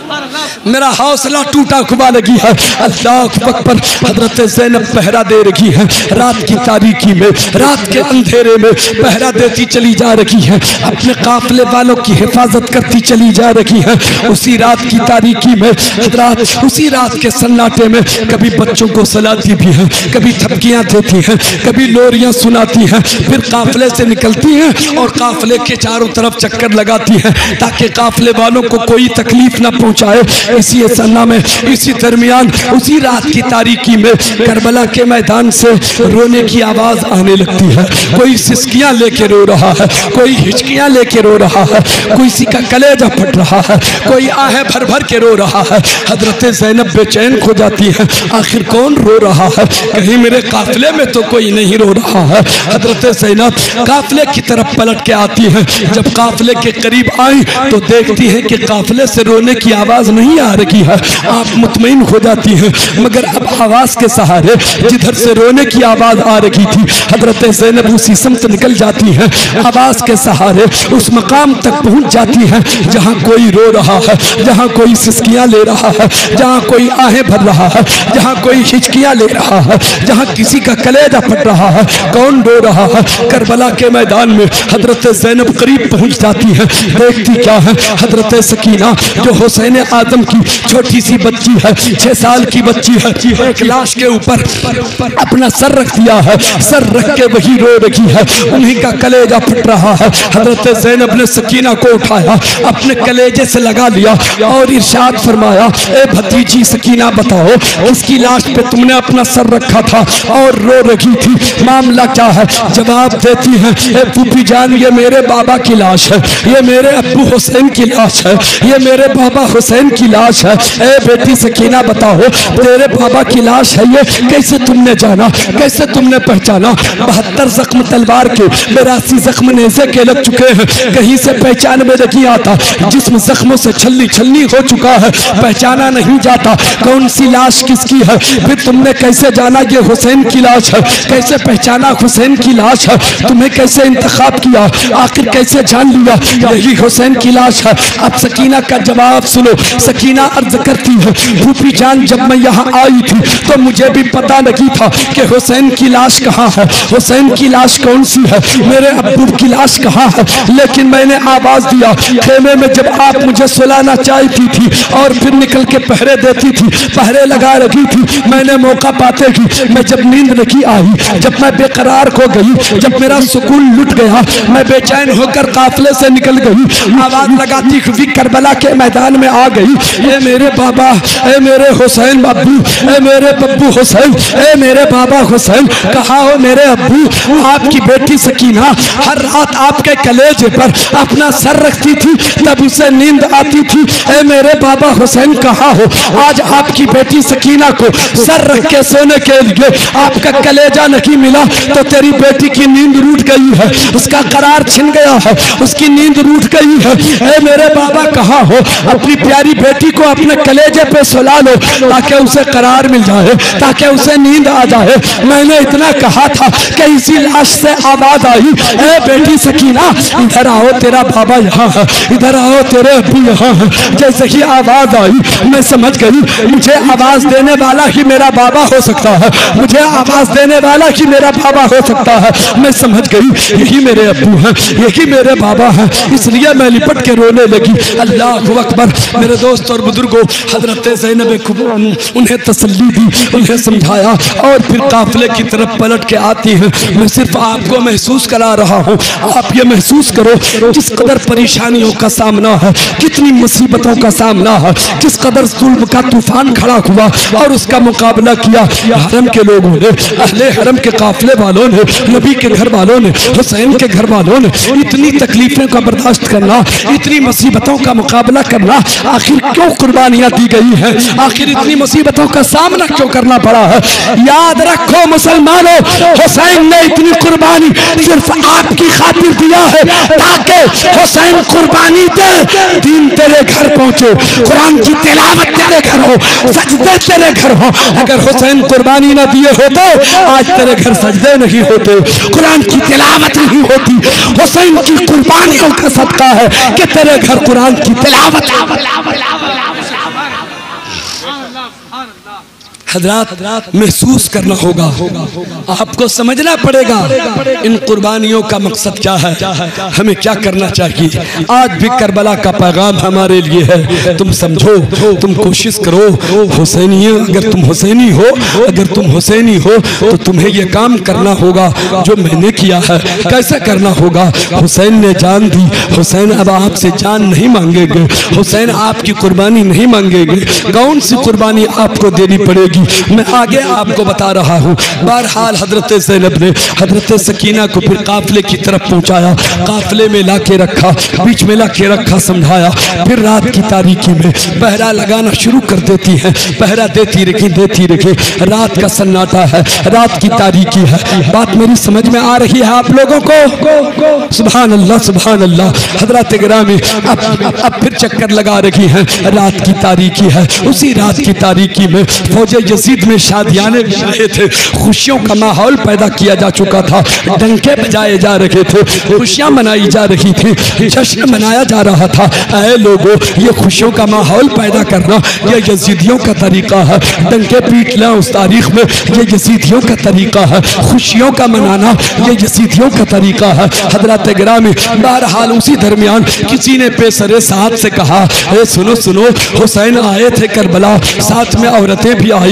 मेरा हौसला टूटा हुआ लगी है। अल्लाह अकबर, हजरत ज़ैनब पहरा दे रही है, रात की तारीकी में, रात के अंधेरे में पहरा देती चली जा रही है, अपने काफिले वालों की हिफाजत करती चली जा रही है। उसी रात की तारीकी में, रात उसी रात के सन्नाटे में कभी बच्चों को सलाती भी है, कभी थपकियां देती है, कभी लोरियां सुनाती है, फिर काफिले से निकलती है और काफिले के चारों तरफ चक्कर लगाती है ताकि काफिले वालों को कोई तकलीफ न पहुंचाए। इसी सन्ना में, इसी दरमियान, उसी रात की तारीकी में करबला के मैदान से रोने की आवाज आने लगती है। कोई सिसकियां लेके रो रहा है, कोई हिचकियां लेके रो रहा है, किसी का कलेजा फट रहा है, कोई आहें भर भर के रो रहा है। हजरत ज़ैनब बेचैन हो जाती है, आखिर कौन रो रहा है? कहीं मेरे काफिले में तो कोई नहीं रो रहा है। हजरत ज़ैनब काफिले की तरफ पलट के आती है, जब काफिले के करीब आई तो देखती है कि काफिले से रोने की आवाज नहीं आ रही है। आप मुतमईन हो जाती हैं, मगर अब आवाज के सहारे जिधर से रोने की आवाज आ रही थी, हजरत ज़ैनब उसी समत निकल जाती है, आवाज के सहारे उस मकाम तक पहुंच जाती है जहां कोई रो रहा है, जहां कोई सिसकियां ले रहा है, जहां कोई आहें भर रहा है, जहां कोई हिचकियां ले रहा है, जहां किसी का कलेजा फट रहा है। कौन रो रहा है? करबला के मैदान में हजरत ज़ैनब करीब पहुंच जाती है, देखती क्या है? हजरत सकीना जो हुसैन आजम की छोटी सी बच्ची है, छह साल की बच्ची है, एक लाश के ऊपर अपना सर रख दिया है, सर रख के वही रो रही है, उन्हीं का कलेजा फट रहा है। हजरत ज़ैनब ने सकीना को उठाया, अपने कलेजे से लगा लिया और इरशाद फरमाया, ए भतीजी सकीना बताओ, किसकी लाश पे तुमने अपना सर रखा था और रो रही थी? मामला क्या है? जवाब देती है, ए फूफी जान, ये मेरे बाबा की लाश है, ये मेरे अब्बू हुसैन की लाश है, ये मेरे बाबा हुसैन की लाश लाश है। ए बेटी सकीना बताओ तेरे बाबा की लाश है ये, कैसे तुमने जाना, कैसे तुमने पहचाना? बहत्तर जख्म तलवार के, बेरासी जख्म नेज़े के लग चुके हैं, कहीं से पहचान में नहीं आता, जिस्म जख्मों से छलनी छलनी हो चुका है, पहचाना नहीं जाता कौन सी लाश किसकी है। फिर तुमने कैसे जाना ये हुसैन की लाश है, कैसे पहचाना हुसैन की लाश है, तुम्हें कैसे इंतखाब किया, आखिर कैसे जान लिया यही हुसैन की लाश है? अब सकीना का जवाब सुनो। सकीना अर्ज करती है, फूफी जान जब मैं यहाँ आई थी तो मुझे भी पता नहीं था कि हुसैन की लाश कहाँ है, हुसैन की लाश कौन सी है, मेरे अब्बू की लाश कहाँ है। लेकिन मैंने आवाज दिया खेमे में, जब आप मुझे सुलाना चाहती थी और फिर निकल के पहरे देती थी, पहरे लगा रखी थी, मैंने मौका पाते कि मैं जब नींद नहीं आई, जब मैं बेकरार हो गई, जब मेरा सुकून लुट गया, मैं बेचैन होकर काफले से निकल गई, आवाज लगाती हुई करबला के मैदान में आ गई, ए मेरे बाबा, ए मेरे हुसैन अब्बू, ए मेरे बब्बू हुसैन, ए मेरे बाबा हुसैन, कहाँ हो मेरे अब्बू? आपकी बेटी सकीना हर रात आपके कलेजे पर अपना सर रखती थी, तब उसे नींद आती थी। ए मेरे बाबा हुसैन कहाँ हो? आज आपकी बेटी सकीना को सर रख के सोने के लिए आपका कलेजा नहीं मिला तो तेरी बेटी की नींद रूठ गई है, उसका करार छिन गया है, उसकी नींद रूठ गई है। ए मेरे बाबा कहाँ हो? अपनी प्यारी बेटी को अपने कलेजे पे सुला लो ताकि उसे करार मिल जाए, ताकि उसे नींद आ जाए। मैंने इतना कहा था कि इसी लाश से आवाज आई, ए बेटी सकीना इधर आओ, तेरा बाबा यहाँ है, इधर आओ, तेरे अब्बू यहाँ है। जैसे ही आवाज आई मैं समझ गई मुझे आवाज देने वाला ही मेरा बाबा हो सकता है, मुझे आवाज देने वाला ही मेरा बाबा हो सकता है। मैं समझ गई यही मेरे अब्बू हैं, यही मेरे बाबा हैं, इसलिए मैं लिपट के रोने लगी। अल्लाह अकबर। मेरे दोस्त और बुजुर्गों, हजरत ज़ैनब कुबरा ने उन्हें तसल्ली दी, उन्हें समझाया और फिर काफिले की तरफ पलट के आती हैं। मैं सिर्फ आपको महसूस करा रहा हूँ, आप ये महसूस करो किस कदर परेशानियों का सामना है, कितनी मुसीबतों का सामना है, किस कदर जुल्म का तूफान खड़ा हुआ और उसका मुकाबला किया हरम के लोगों ने, अहले हरम के काफिले वालों ने, नबी के घर वालों ने, हुसैन के घर वालों ने। इतनी तकलीफों का बर्दाश्त करना, इतनी मुसीबतों का मुकाबला करना, आखिर क्यों कुर्बानियां दी गई हैं, आखिर इतनी मुसीबतों का सामना क्यों करना पड़ा है? याद रखो मुसलमानों, हुसैन ने इतनी कुर्बानी सिर्फ आपकी खातिर दिया है ताकि हुसैन कुर्बानी दे, दीन तेरे घर पहुंचे, कुरान की तिलावत तेरे घर हो, सजदे तेरे घर हो। अगर हुसैन कुर्बानी ना दिए होते आज तेरे घर सजदे नहीं होते, कुरान की तिलावत नहीं होती। हुसैन की कुर्बानियों का सदका है कि तेरे घर कुरान की तिलावत। हजरात महसूस करना होगा, आपको समझना पड़ेगा इन कुर्बानियों का मकसद क्या है, हमें क्या करना चाहिए। आज भी करबला का पैगाम हमारे लिए है, तुम समझो, तुम कोशिश करो। हुसैनी अगर तुम हुसैनी हो, अगर तुम हुसैनी हो तो तुम्हें यह काम करना होगा जो मैंने किया है। कैसा करना होगा? हुसैन ने जान दी, हुसैन अब आपसे जान नहीं मांगेंगे, हुसैन आपकी कुर्बानी नहीं मांगेंगे। कौन सी कुर्बानी आपको देनी पड़ेगी मैं आगे आपको बता रहा हूँ। बहरहाल हजरत ज़ैनब ने हजरत सकीना को फिर काफिले की तरफ पहुँचाया, काफिले में ला के रखा, बीच में ला के रखा, समझाया। फिर रात की तारीकी में पहरा लगाना शुरू कर देती है, पहरा देती रखी देती रखी रात का सन्नाटा है, रात की तारीकी है। बात मेरी समझ में आ रही है आप लोगों को? सुभान अल्लाह, सुभान अल्लाह। हजरत गिरामी अब, अब, अब फिर चक्कर लगा रखी है, रात की तारीकी है। उसी रात की तारीकी में फौजे यजीद में शादियाने रहे थे, खुशियों का माहौल पैदा किया जा चुका था, डंके बजाए जा रहे थे, खुशियां मनाई जा रही थी, जश्न मनाया जा रहा था। ऐ लोगों, ये खुशियों का माहौल पैदा करना ये यजीदियों का तरीका है, डंके पीटना उस तारीख में ये यजीदियों का तरीका है, खुशियों का मनाना ये यजीदियों का तरीका है। हजरत गिरामी बहरहाल उसी दरमियान किसी ने पेसरे साथ से कहा, ए सुनो सुनो, हुसैन आए थे करबला, साथ में औरतें भी आई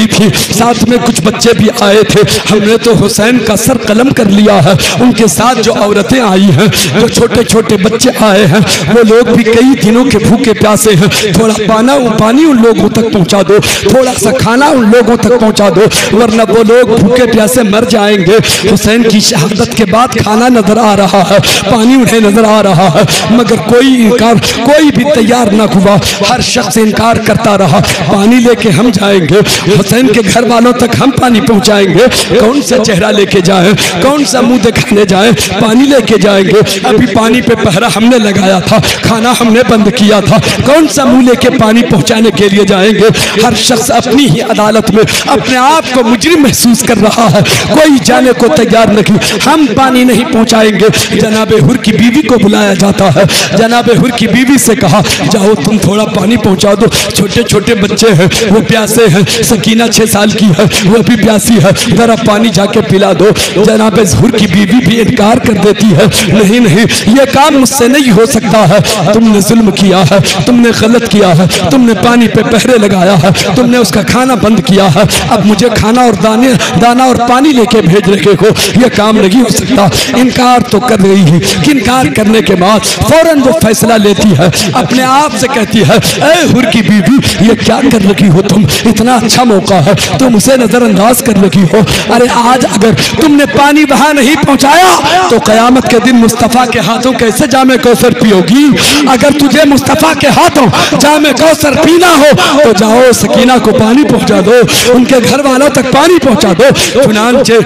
पड़ी थी, साथ में कुछ बच्चे भी आए थे। हमने तो हुसैन का सर कलम कर लिया है। उनके साथ जो औरतें आई हैं, जो छोटे छोटे बच्चे आए हैं, वो लोग भी कई दिनों के भूखे प्यासे हैं। थोड़ा पाना पानी उन लोगों तक पहुंचा दो, थोड़ा सा खाना उन लोगों तक पहुंचा दो, वरना वो लोग भूखे प्यासे मर जाएंगे। हुसैन की शहादत के बाद खाना नजर आ रहा है, पानी उन्हें नजर आ रहा है, मगर कोई इनकार, कोई भी तैयार ना हुआ। हर शख्स इनकार करता रहा। पानी लेके हम जाएंगे, हुसैन के घर वालों तक हम पानी पहुंचाएंगे। कौन सा चेहरा लेके जाए, कौन सा मुंह दिखाने जाए, पानी लेके जाएंगे। अभी पानी पे पहरा हमने लगाया था, खाना हमने बंद किया था, कौन सा मुंह लेके पानी पहुंचाने के लिए जाएंगे। हर शख्स अपनी ही अदालत में अपने आप को मुजरिम महसूस कर रहा है, कोई जाने को तैयार नहीं। हम पानी नहीं पहुंचाएंगे। जनाबे हुर की बीवी को बुलाया जाता है। जनाबे हुर की बीवी से कहा, जाओ तुम थोड़ा पानी पहुंचा दो, छोटे छोटे बच्चे हैं, वो प्यासे हैं। सकीना छह साल की है, वो भी प्यासी है, जरा पानी जाके पिला दो। जनाबे हुर की बीवी भी इनकार कर देती है, नहीं नहीं, ये काम मुझसे नहीं हो सकता है। तुमने जुल्म किया है, तुमने गलत किया है, तुमने पानी पे पहरे लगाया है, तुमने उसका खाना बंद किया है। अब मुझे खाना और दाने दाना और पानी लेके भेज रहे हो, ये काम नहीं हो सकता। इनकार तो कर रही है। इनकार करने के बाद फौरन वो फैसला लेती है, अपने आप से कहती है, ए हुर की बीवी, ये क्या कर रही हो तुम? इतना अच्छा मौका है, तुम उसे नजरअंदाज कर रही हो। अरे आज अगर तुमने पानी वहां नहीं पहुंचाया तो कयामत के दिन मुस्तफा के हाथों कैसे जामे कौसर पियोगी? अगर तुझे मुस्तफा के हाथों जामे कौसर पीना हो तो जाओ सकीना को पानी पहुंचा दो, उनके घर वालों तक पानी पहुंचा दो। चुनांचे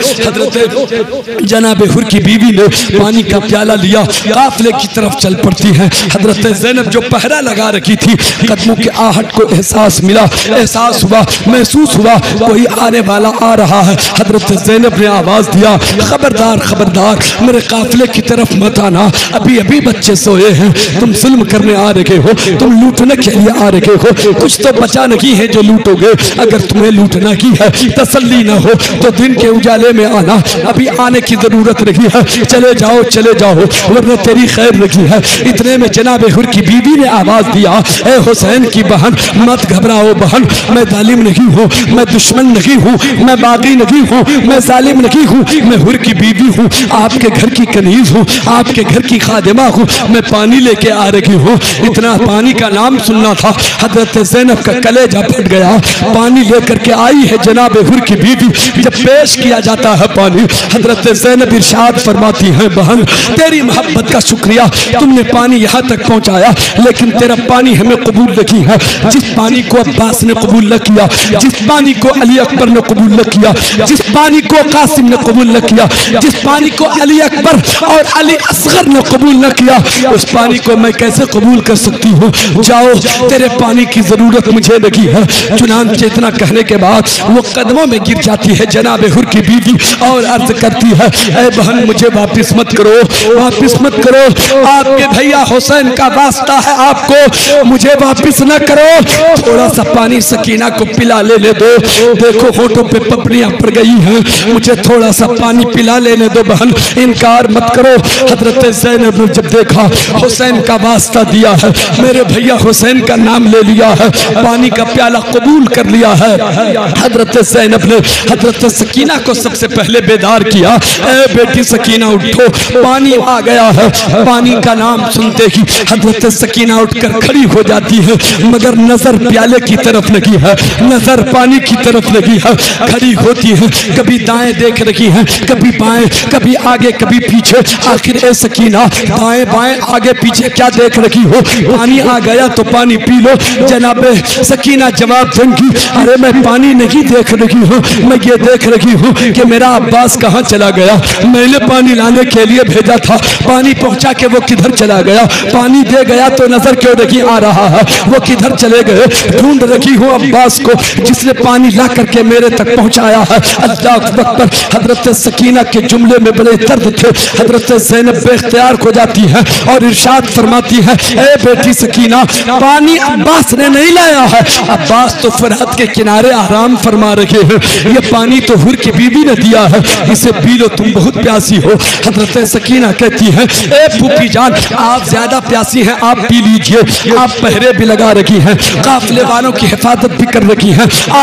हजरत जनाबे हुर की बीवी ने पानी का प्याला लिया, काफिले की तरफ चल पड़ती है। हजरत ज़ैनब जो पहरा लगा रखी थी, कदमों के आहट को एहसास मिला, एहसास हुआ, महसूस हुआ कोई आने वाला आ रहा है। हजरत ज़ैनब ने आवाज दिया, खबरदार खबरदार, मेरे काफिले की तरफ मत आना, अभी अभी बच्चे सोए हैं, तुम जुल्म करने आ रहे हो, तुम लूटने के लिए आ रहे हो, कुछ तो बचा नहीं है जो लूटोगे। अगर तुम्हें लूटना की है, तसल्ली ना हो तो दिन के उजाले में आना, अभी आने की जरूरत नहीं है, चले जाओ चले जाओ, वरना तेरी खैर नहीं है। इतने में जनाबे हुर की बीवी ने आवाज दिया, ए हुसैन की बहन, मत घबराओ बहन, मैं जालिम नहीं हूँ, मैं दुश्मन नहीं हूँ, मैं बागी नहीं हूँ, मैं जालिम नहीं हूँ, मैं हुर की बीवी हूँ, आपके घर की कनीज हूँ, आपके घर की खादिमा हूँ, मैं पानी लेके आ रही हूँ। इतना पानी का नाम सुनना था, हजरत ज़ैनब का कलेजा फट गया। पानी लेकर के आई है जनाबे हुर की बीवी, जब पेश किया जाता है पानी, हजरत ज़ैनब इरशाद फरमाती है, बहन तेरी मोहब्बत का शुक्रिया, तुमने पानी यहाँ तक पहुँचाया, लेकिन तेरा पानी हमें कबूल नहीं है। जिस पानी को अब्बास ने कबूल न किया, जिस पानी को अली अकबर ने कबूल न किया, जिस पानी को कासिम ने कबूल न किया, जिस पानी को अली अकबर और अली असगर ने कबूल न किया, उस पानी को मैं कैसे कबूल कर सकती हूँ? जाओ, तेरे पानी की जरूरत मुझे नहीं है। चुनांचे इतना कहने के बाद वो कदमों में गिर जाती है जनाबे हुर की बीवी और अर्ज करती है, ऐ बहन मुझे वापिस मत करो, वापिस मत करो, आपके भैया हुसैन का वास्ता है आपको, मुझे वापिस न करो, थोड़ा सा पानी सकीना को पिला ले ले दो, देखो होठों पे पपड़ियां पड़ गई हैं, मुझे थोड़ा सा पानी पिला लेने दो बहन, इनकार मत करो। हजरत ज़ैनब ने जब देखा हुसैन का वास्ता दिया है, मेरे भैया हुसैन का नाम ले लिया है, पानी का प्याला कबूल कर लिया है, हजरत ज़ैनब ने हजरत सकीना को सबसे पहले बेदार किया, ए बेटी सकीना उठो, पानी आ गया है। पानी का नाम सुनते ही हजरत सकीना उठकर खड़ी हो जाती है, मगर नजर प्याले की तरफ लगी है, नजर पानी की तरफ लगी है। खड़ी होती है, कभी दाएं देख रही है, कभी बाएं, कभी आगे कभी पीछे। आखिर ए सकीना, दाएं बाएं आगे पीछे क्या देख रही हो? पानी आ गया तो पानी पी लो। जनाबे सकीना जवाब देंगी, अरे मैं पानी नहीं देख रही हूँ, मैं ये देख रही हूँ कि मेरा अब्बास कहाँ चला गया, मैंने पानी लाने के लिए भेजा था, पानी पहुंचा के वो किधर चला गया, पानी दे गया तो नजर क्यों नहीं आ रहा है, वो किधर चले गए? ढूंढ रखी हूँ अब्बास को जिसने पानी ला करके मेरे तक पहुंचाया है। अल्लाह अकबर। हजरत सकीना के जुमले में बड़े दर्द थे। हजरत ज़ैनब बेख्तियार हो जाती है और इरशाद फरमाती है, ए बेटी सकीना, पानी अब्बास ने नहीं लाया है, अब्बास तो फरहत के किनारे आराम फरमा रखे हैं, ये पानी तो हुर की बीवी ने दिया है, इसे पी लो, तुम बहुत प्यासी हो। हजरत सकीना कहती है, ए फूफी जान, आप ज्यादा प्यासी हैं, आप पी लीजिए, आप पहरे भी लगा रखी हैं, काफिले वालों की हिफाजत भी कर रखी हैं, आप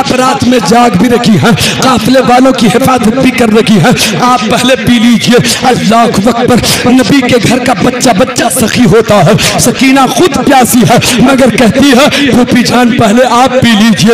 आप रात में जाग भी रखी है, काफिले वालों की हिफाजत भी कर रखी है, आप पहले पी लीजिए। अल्लाह अकबर। नबी के घर का बच्चा बच्चा सखी होता है, सकीना खुद प्यासी है मगर कहती है फूफी जान पहले आप पी लीजिए।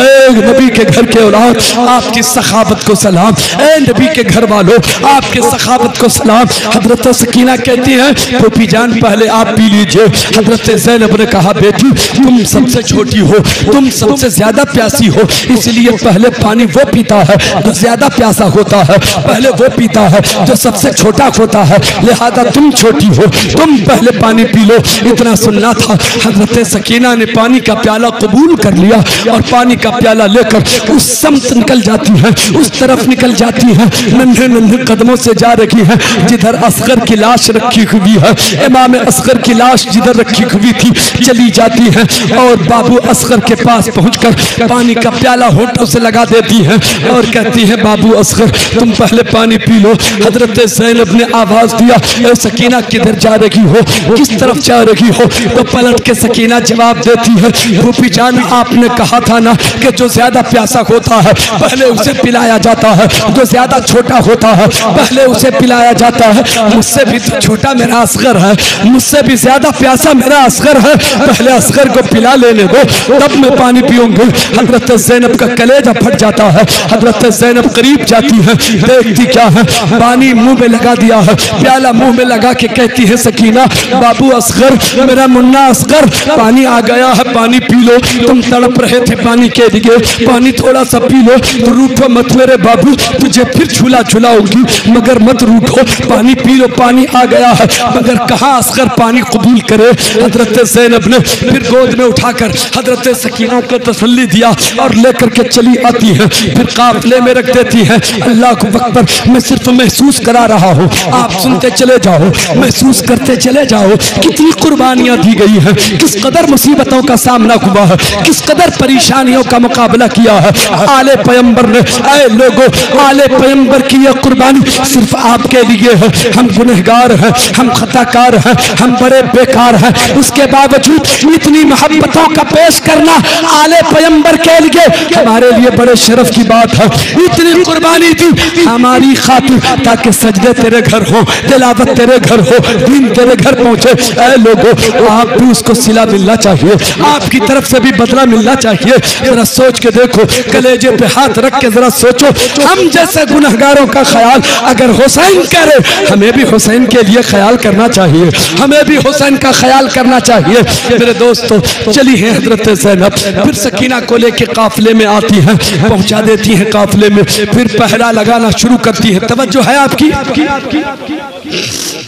नबी के घर के औलाद आपकी सखावत को सलाम, ए नबी के घर वालों आपके सखावत को सलाम। हजरत सकीना कहती है फूफी जान पहले आप पी लीजिए। हजरत ज़ैनब ने कहा बेटी तुम सबसे छोटी हो, तुम सबसे ज्यादा प्यासी हो, इसलिए पहले पानी वो पीता है जो ज्यादा प्यासा होता है, पहले वो पीता है जो सबसे छोटा होता है, लिहाजा तुम छोटी हो, तुम पहले पानी पी लो। इतना सुनना था। हजरत सकीना ने पानी का प्याला कबूल कर लिया और पानी का प्याला लेकर उस समत निकल जाती है, उस तरफ निकल जाती है, नन्हे नन्हे कदमों से जा रही है जिधर असगर की लाश रखी हुई है। इमाम असगर की लाश जिधर रखी हुई थी चली जाती है और बाबू असगर के पास पहुंचकर पानी का प्याला होठों से लगा देती है और कहती है बाबू असगर तुम पहले पानी पी लो। हजरत ज़ैनब ने आवाज दिया ए सकीना किधर जा रही हो, किस तरफ जा रही हो? तो पलट के सकीना जवाब देती है फूफी जान आपने कहा था ना कि जो ज्यादा प्यासा होता है पहले उसे पिलाया जाता है, जो ज्यादा छोटा होता है पहले उसे पिलाया जाता है। मुझसे भी तो छोटा मेरा असगर है, मुझसे भी ज्यादा प्यासा मेरा असगर है, पहले असगर को पिला लेने दो तब मैं पानी पीऊंगी। हजरत ज़ैनब का कलेजा फट जाता है। हजरत ज़ैनब करीब जाती है, देखती क्या है पानी मुंह में लगा दिया है, प्याला मुंह में लगा के कहती है सकीना बाबू असगर मेरा मुन्ना असगर पानी आ गया है, पानी पी लो। तुम तड़प रहे थे पानी के लिए, पानी थोड़ा सा पी लो। तो रूठो मत मेरे बाबू, तुझे फिर झूला झुलाऊंगी मगर मत रूठो, पानी पी लो, पानी आ गया है। मगर कहाँ असगर पानी कबूल करे। हजरत ज़ैनब ने फिर गोद में उठाकर हजरत सकीना को तसल्ली दिया और लेकर के चली आती है, फिर काफिले में रख देती है। अल्लाह को अकबर। मैं सिर्फ महसूस करा रहा हूँ, आप सुनते चले जाओ, महसूस करते चले जाओ कितनी कुर्बानियां दी गई हैं, किस कदर मुसीबतों का सामना हुआ है, किस कदर परेशानियों का मुकाबला किया है आले पैगंबर ने। ऐ लोगों आले पैगंबर की यह कुर्बानी सिर्फ आपके लिए है। हम गुनहगार हैं, हम खताकार हैं, हम बड़े बेकार हैं, उसके बावजूद इतनी मोहब्बतों का पेश करना आले पैगंबर के लिए हमारे लिए बड़े शर्फ की बात है। इतनी कुर्बानी दी हमारी खातिर ताकि सजदे तेरे घर हो, तिलावत तेरे घर हो, दीन तेरे घर पहुंचे। ऐ लोगों आप भी उसको सिला मिलना चाहिए, आपकी तरफ से भी बदला मिलना चाहिए। जरा सोच के देखो, कलेजे पे हाथ रख के जरा सोचो, हम जैसे गुनहगारों का ख्याल अगर हुसैन करे, हमें भी हुसैन के लिए ख्याल करना चाहिए, हमें भी हुसैन का ख्याल करना चाहिए। मेरे दोस्तों चली है हजरत ज़ैनब, फिर सकीना को लेके काफिले में आती है, पहुंचा देती है काफिले में, फिर पहरा लगाना शुरू करती है। तवज्जो है आपकी, आपकी, आपकी, आपकी।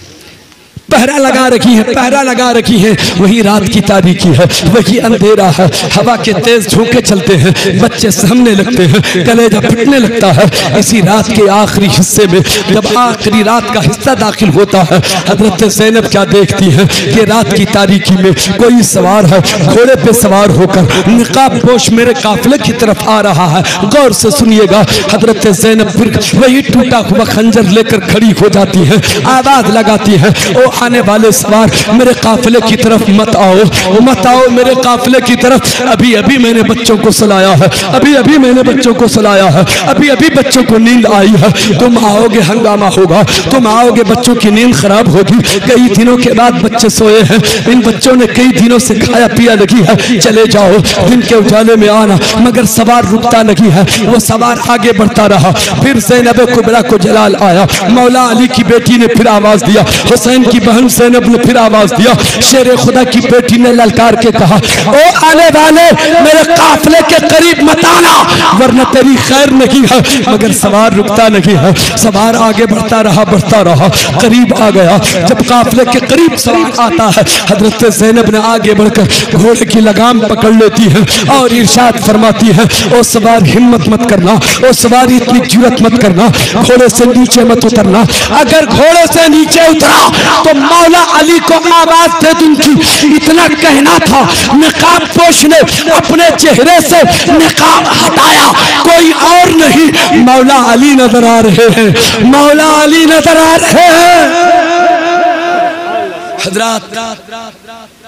पहरा लगा रखी है, पहरा लगा रखी है। वही रात की तारीकी है, वही अंधेरा है, हवा के तेज झोंके चलते हैं, बच्चे सहमने लगते हैं, कलेजा फटने लगता है। इसी रात के आखिरी हिस्से में जब आखिरी रात का हिस्सा दाखिल होता है, हजरत ज़ैनब क्या देखती है कि रात की तारीकी में कोई सवार है, घोड़े पे सवार होकर निकाब पोश मेरे काफिले की तरफ आ रहा है। गौर से सुनिएगा, हजरत ज़ैनब फिर वही टूटा हुआ खंजर लेकर खड़ी हो जाती है, आवाज लगाती है ओ आने वाले सवार मेरे काफिले की तरफ मत आओ, मत आओ मेरे काफिले की तरफ। अभी अभी मैंने बच्चों को सुलाया है, अभी अभी मैंने बच्चों को सुलाया है, अभी अभी बच्चों को नींद आई है। तुम आओगे हंगामा होगा, तुम आओगे बच्चों की नींद खराब होगी। कई दिनों के बाद बच्चे सोए हैं, इन बच्चों ने कई दिनों से खाया पिया नहीं है, चले जाओ दिन के उजाले में आना। मगर सवार रुकता नहीं है, वो सवार आगे बढ़ता रहा। फिर ज़ैनब कुबरा को जलाल आया, मौला अली की बेटी ने फिर आवाज दिया, हुसैन की बहन ज़ैनब ने फिर आवाज दिया, शेर खुदा की बेटी ने ललकार के कहा ओ आने वाले मेरे काफिले के करीब मत आना वरना तेरी खैर नहीं है। मगर सवार रुकता नहीं है, सवार आगे बढ़ता रहा बढ़ता रहा, करीब आ गया। जब काफिले के करीब सवार आता है, हजरत ज़ैनब ने आगे बढ़कर घोड़े की लगाम पकड़ लेती है और इरशाद फरमाती है ओ सवार हिम्मत मत करना, ओ सवार इतनी जुर्रत मत करना, घोड़े से नीचे मत उतरना। अगर घोड़े से नीचे उतरा तो मौला अली को आवाज दे दूंगी। इतना कहना था, निकाब पोश ने अपने चेहरे से निकाब हटाया, कोई और नहीं मौला अली नजर आ रहे हैं, मौला अली नजर आ रहे हैं। हजरात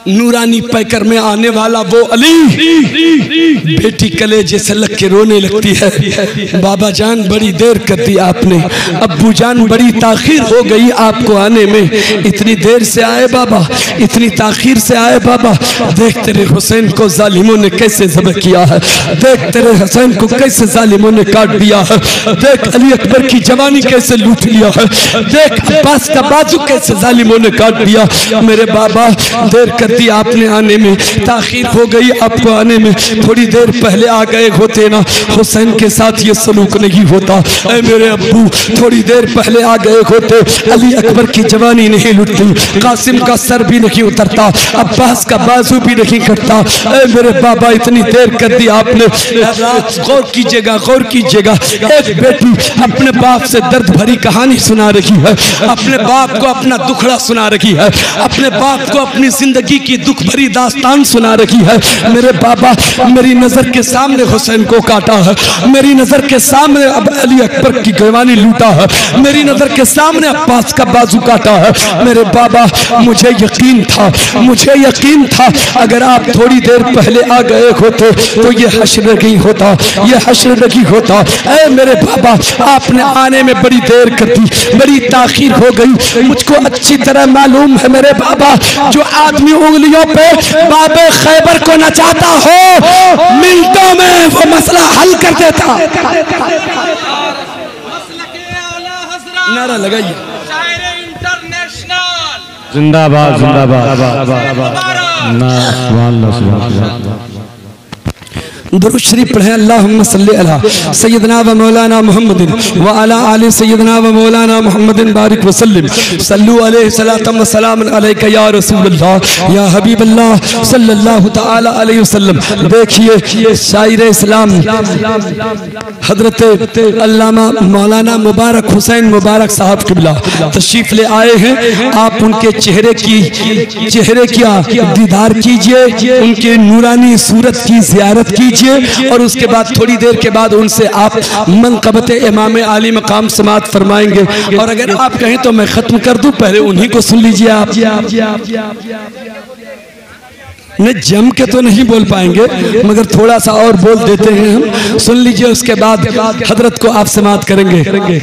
नूरानी पैकर में आने वाला वो अली, बेटी कलेजे से लग के रोने लगती है, बाबा जान बड़ी देर कर दी आपने, अब्बू जान बड़ी ताखीर हो गई आपको आने में, इतनी देर से आए बाबा, इतनी ताखीर से आए बाबा, देख तेरे हुसैन को जालिमों ने कैसे ज़ब्ह किया है, देख तेरे हुसैन को कैसे जालिमों ने काट दिया है, देख अली अकबर की जवानी कैसे लूट लिया है, देख अब्बास का बाजू कैसे जालिमों ने काट दिया। मेरे बाबा देर कर दी आपने आने में, ताखीर हो गई आपको आने में, थोड़ी देर पहले आ गए होते ना हुसैन के साथ ये सलूक नहीं होता। ऐ मेरे अब्बू थोड़ी देर पहले आ गए होते, अली अकबर की जवानी नहीं लुटती, कासिम का सर भी नहीं उतरता, अब्बास का बाजू भी नहीं कटता। ऐ मेरे बाबा इतनी देर कर दी आपने। गौर कीजिएगा, गौर कीजिएगा, एक बेटी अपने बाप से दर्द भरी कहानी सुना रही है, अपने बाप को अपना दुखड़ा सुना रही है, अपने बाप को अपनी जिंदगी की दुख भरी दास्तान सुना रही है। मेरे बाबा मेरी नजर के सामने हुसैन को काटा है, मेरी नजर के सामने अब अली अकबर की जवानी लूटा है, मेरी नजर के सामने अब्बास का बाजू काटा है। मेरे बाबा मुझे यकीन था, मुझे यकीन था अगर आप थोड़ी देर पहले आ गए होते तो ये हश्र नहीं होता, ये हश्र नहीं होता। ऐ मेरे बाबा आपने आने में बड़ी देर कर दी, बड़ी ताखीर हो गई। मुझको अच्छी तरह मालूम है मेरे बाबा, जो आदमी उंगलियों पे बाबे खैबर को नचाता हो मिनटों में वो मसला हल कर देता। नारा लगाइए,
जिंदाबाद जिंदाबाद।
दुरूद शरीफ पढ़े, अल्लाहुम्मा सल्ली अला सय्यदना व मौलाना मुहम्मदिन व अला आलि सय्यदना व मौलाना मुहम्मदिन बारिक व सल्लिम। सल्लु अलैहि सलातम व सलाम अलैका या रसूलल्लाह या हबीबल्लाह सल्लल्लाहु तआला अलैहि वसल्लम। देखिए शायर इस्लाम हजरत अल्लामा मौलाना मुबारक हुसैन मुबारक साहब किबला तशरीफ ले आए हैं। आप उनके चेहरे की चेहरे की दीदार कीजिए, उनके नूरानी सूरत की ज़ियारत कीजिए और उसके बाद थोड़ी देर के बाद उनसे आप मनक़बत इमाम आली मकाम समात फरमाएंगे। और अगर आप कहें तो मैं खत्म कर दूं, पहले उन्हीं को सुन लीजिए। आप नहीं जम के तो नहीं बोल पाएंगे, मगर थोड़ा सा और बोल देते हैं हम, सुन लीजिए। उसके बाद हजरत को आप समात करेंगे।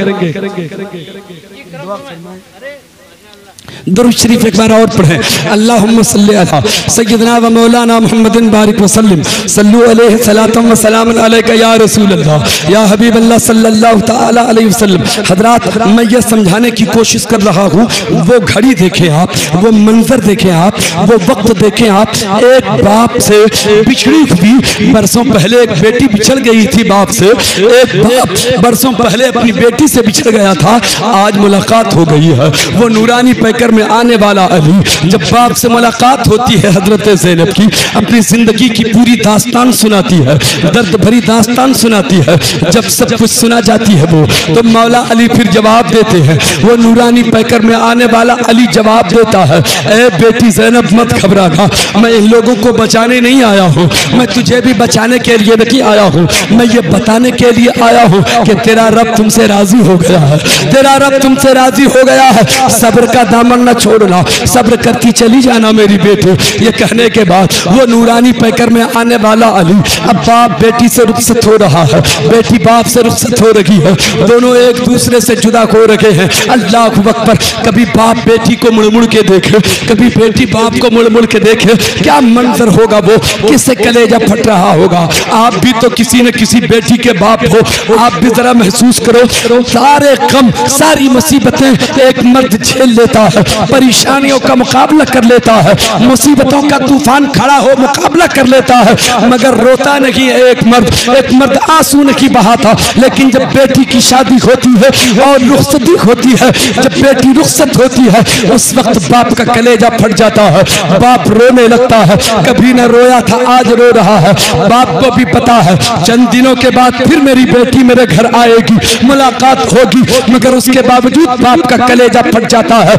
दुरूद शरीफ एक बार और पढ़ें, अल्लाहुम्मा सल्ली अला सय्यदना व मौलाना मुहम्मदिन बारिक व सल्लिम। सल्लु अलैहि सलातम व सलाम अलैका या रसूलल्लाह या हबीबल्लाह सल्लल्लाहु तआला अलैहि वसल्लम। हजरात मैं ये समझाने की कोशिश कर रहा हूँ, वो घड़ी देखें आप, वो मंजर देखें आप, वो वक्त देखें आप। एक बाप से बिछड़ी हुई, बरसों पहले एक बेटी बिछड़ गई थी बाप से, एक बाप बरसों पहले अपनी बेटी से बिछड़ गया था, आज मुलाकात हो गई है। वो नूरानी पैकर में आने वाला अली, जब बाप से मुलाकात होती है हजरत ज़ैनब की, अपनी जिंदगी की पूरी दास्तान सुनाती है, दर्द भरी दास्तान सुनाती है। जब सब कुछ सुना जाती है वो, तो मौला अली फिर जवाब देते हैं। वो नूरानी पैकर में आने वाला अली जवाब देता है, ए बेटी ज़ैनब मत घबराना, मैं इन लोगों को बचाने नहीं आया हूँ, मैं तुझे भी बचाने के लिए नहीं आया हूँ, मैं ये बताने के लिए आया हूँ कि तेरा रब तुमसे राजी हो गया है, तेरा रब तुमसे राजी हो गया है। सब्र का दामन न छोड़ना, सब्र करती चली जाना मेरी बेटी। ये कहने के बाद वो नूरानी पैकर में आने वाला अली, अब बाप बेटी से रुखसत हो रहा है, बेटी बाप से रुखसत हो रही है, दोनों एक दूसरे से जुदा हो रखे हैं। अल्लाह अकबर। कभी बाप बेटी को मुड़ मुड़ के देखे, कभी बेटी बाप को मुड़ मुड़ के देखे, क्या मंजर होगा वो, किससे कलेजा फट रहा होगा। आप भी तो किसी न किसी बेटी के बाप हो, आप भी जरा महसूस करो, सारे गम सारी मुसीबतें एक मर्द झेल लेता है, परेशानियों का मुकाबला कर लेता है, मुसीबतों का तूफान खड़ा हो मुकाबला कर लेता है, मगर रोता नहीं है एक मर्द। एक मर्द आंसू नहीं बहाता, लेकिन जब बेटी की शादी होती है और रुखसती होती है, जब बेटी रुखसत होती है, उस वक्त बाप का कलेजा फट जाता है, बाप रोने लगता है। कभी न रोया था, आज रो रहा है। बाप को भी पता है चंद दिनों के बाद फिर मेरी बेटी मेरे घर आएगी, मुलाकात होगी, मगर उसके बावजूद बाप का कलेजा फट जाता है।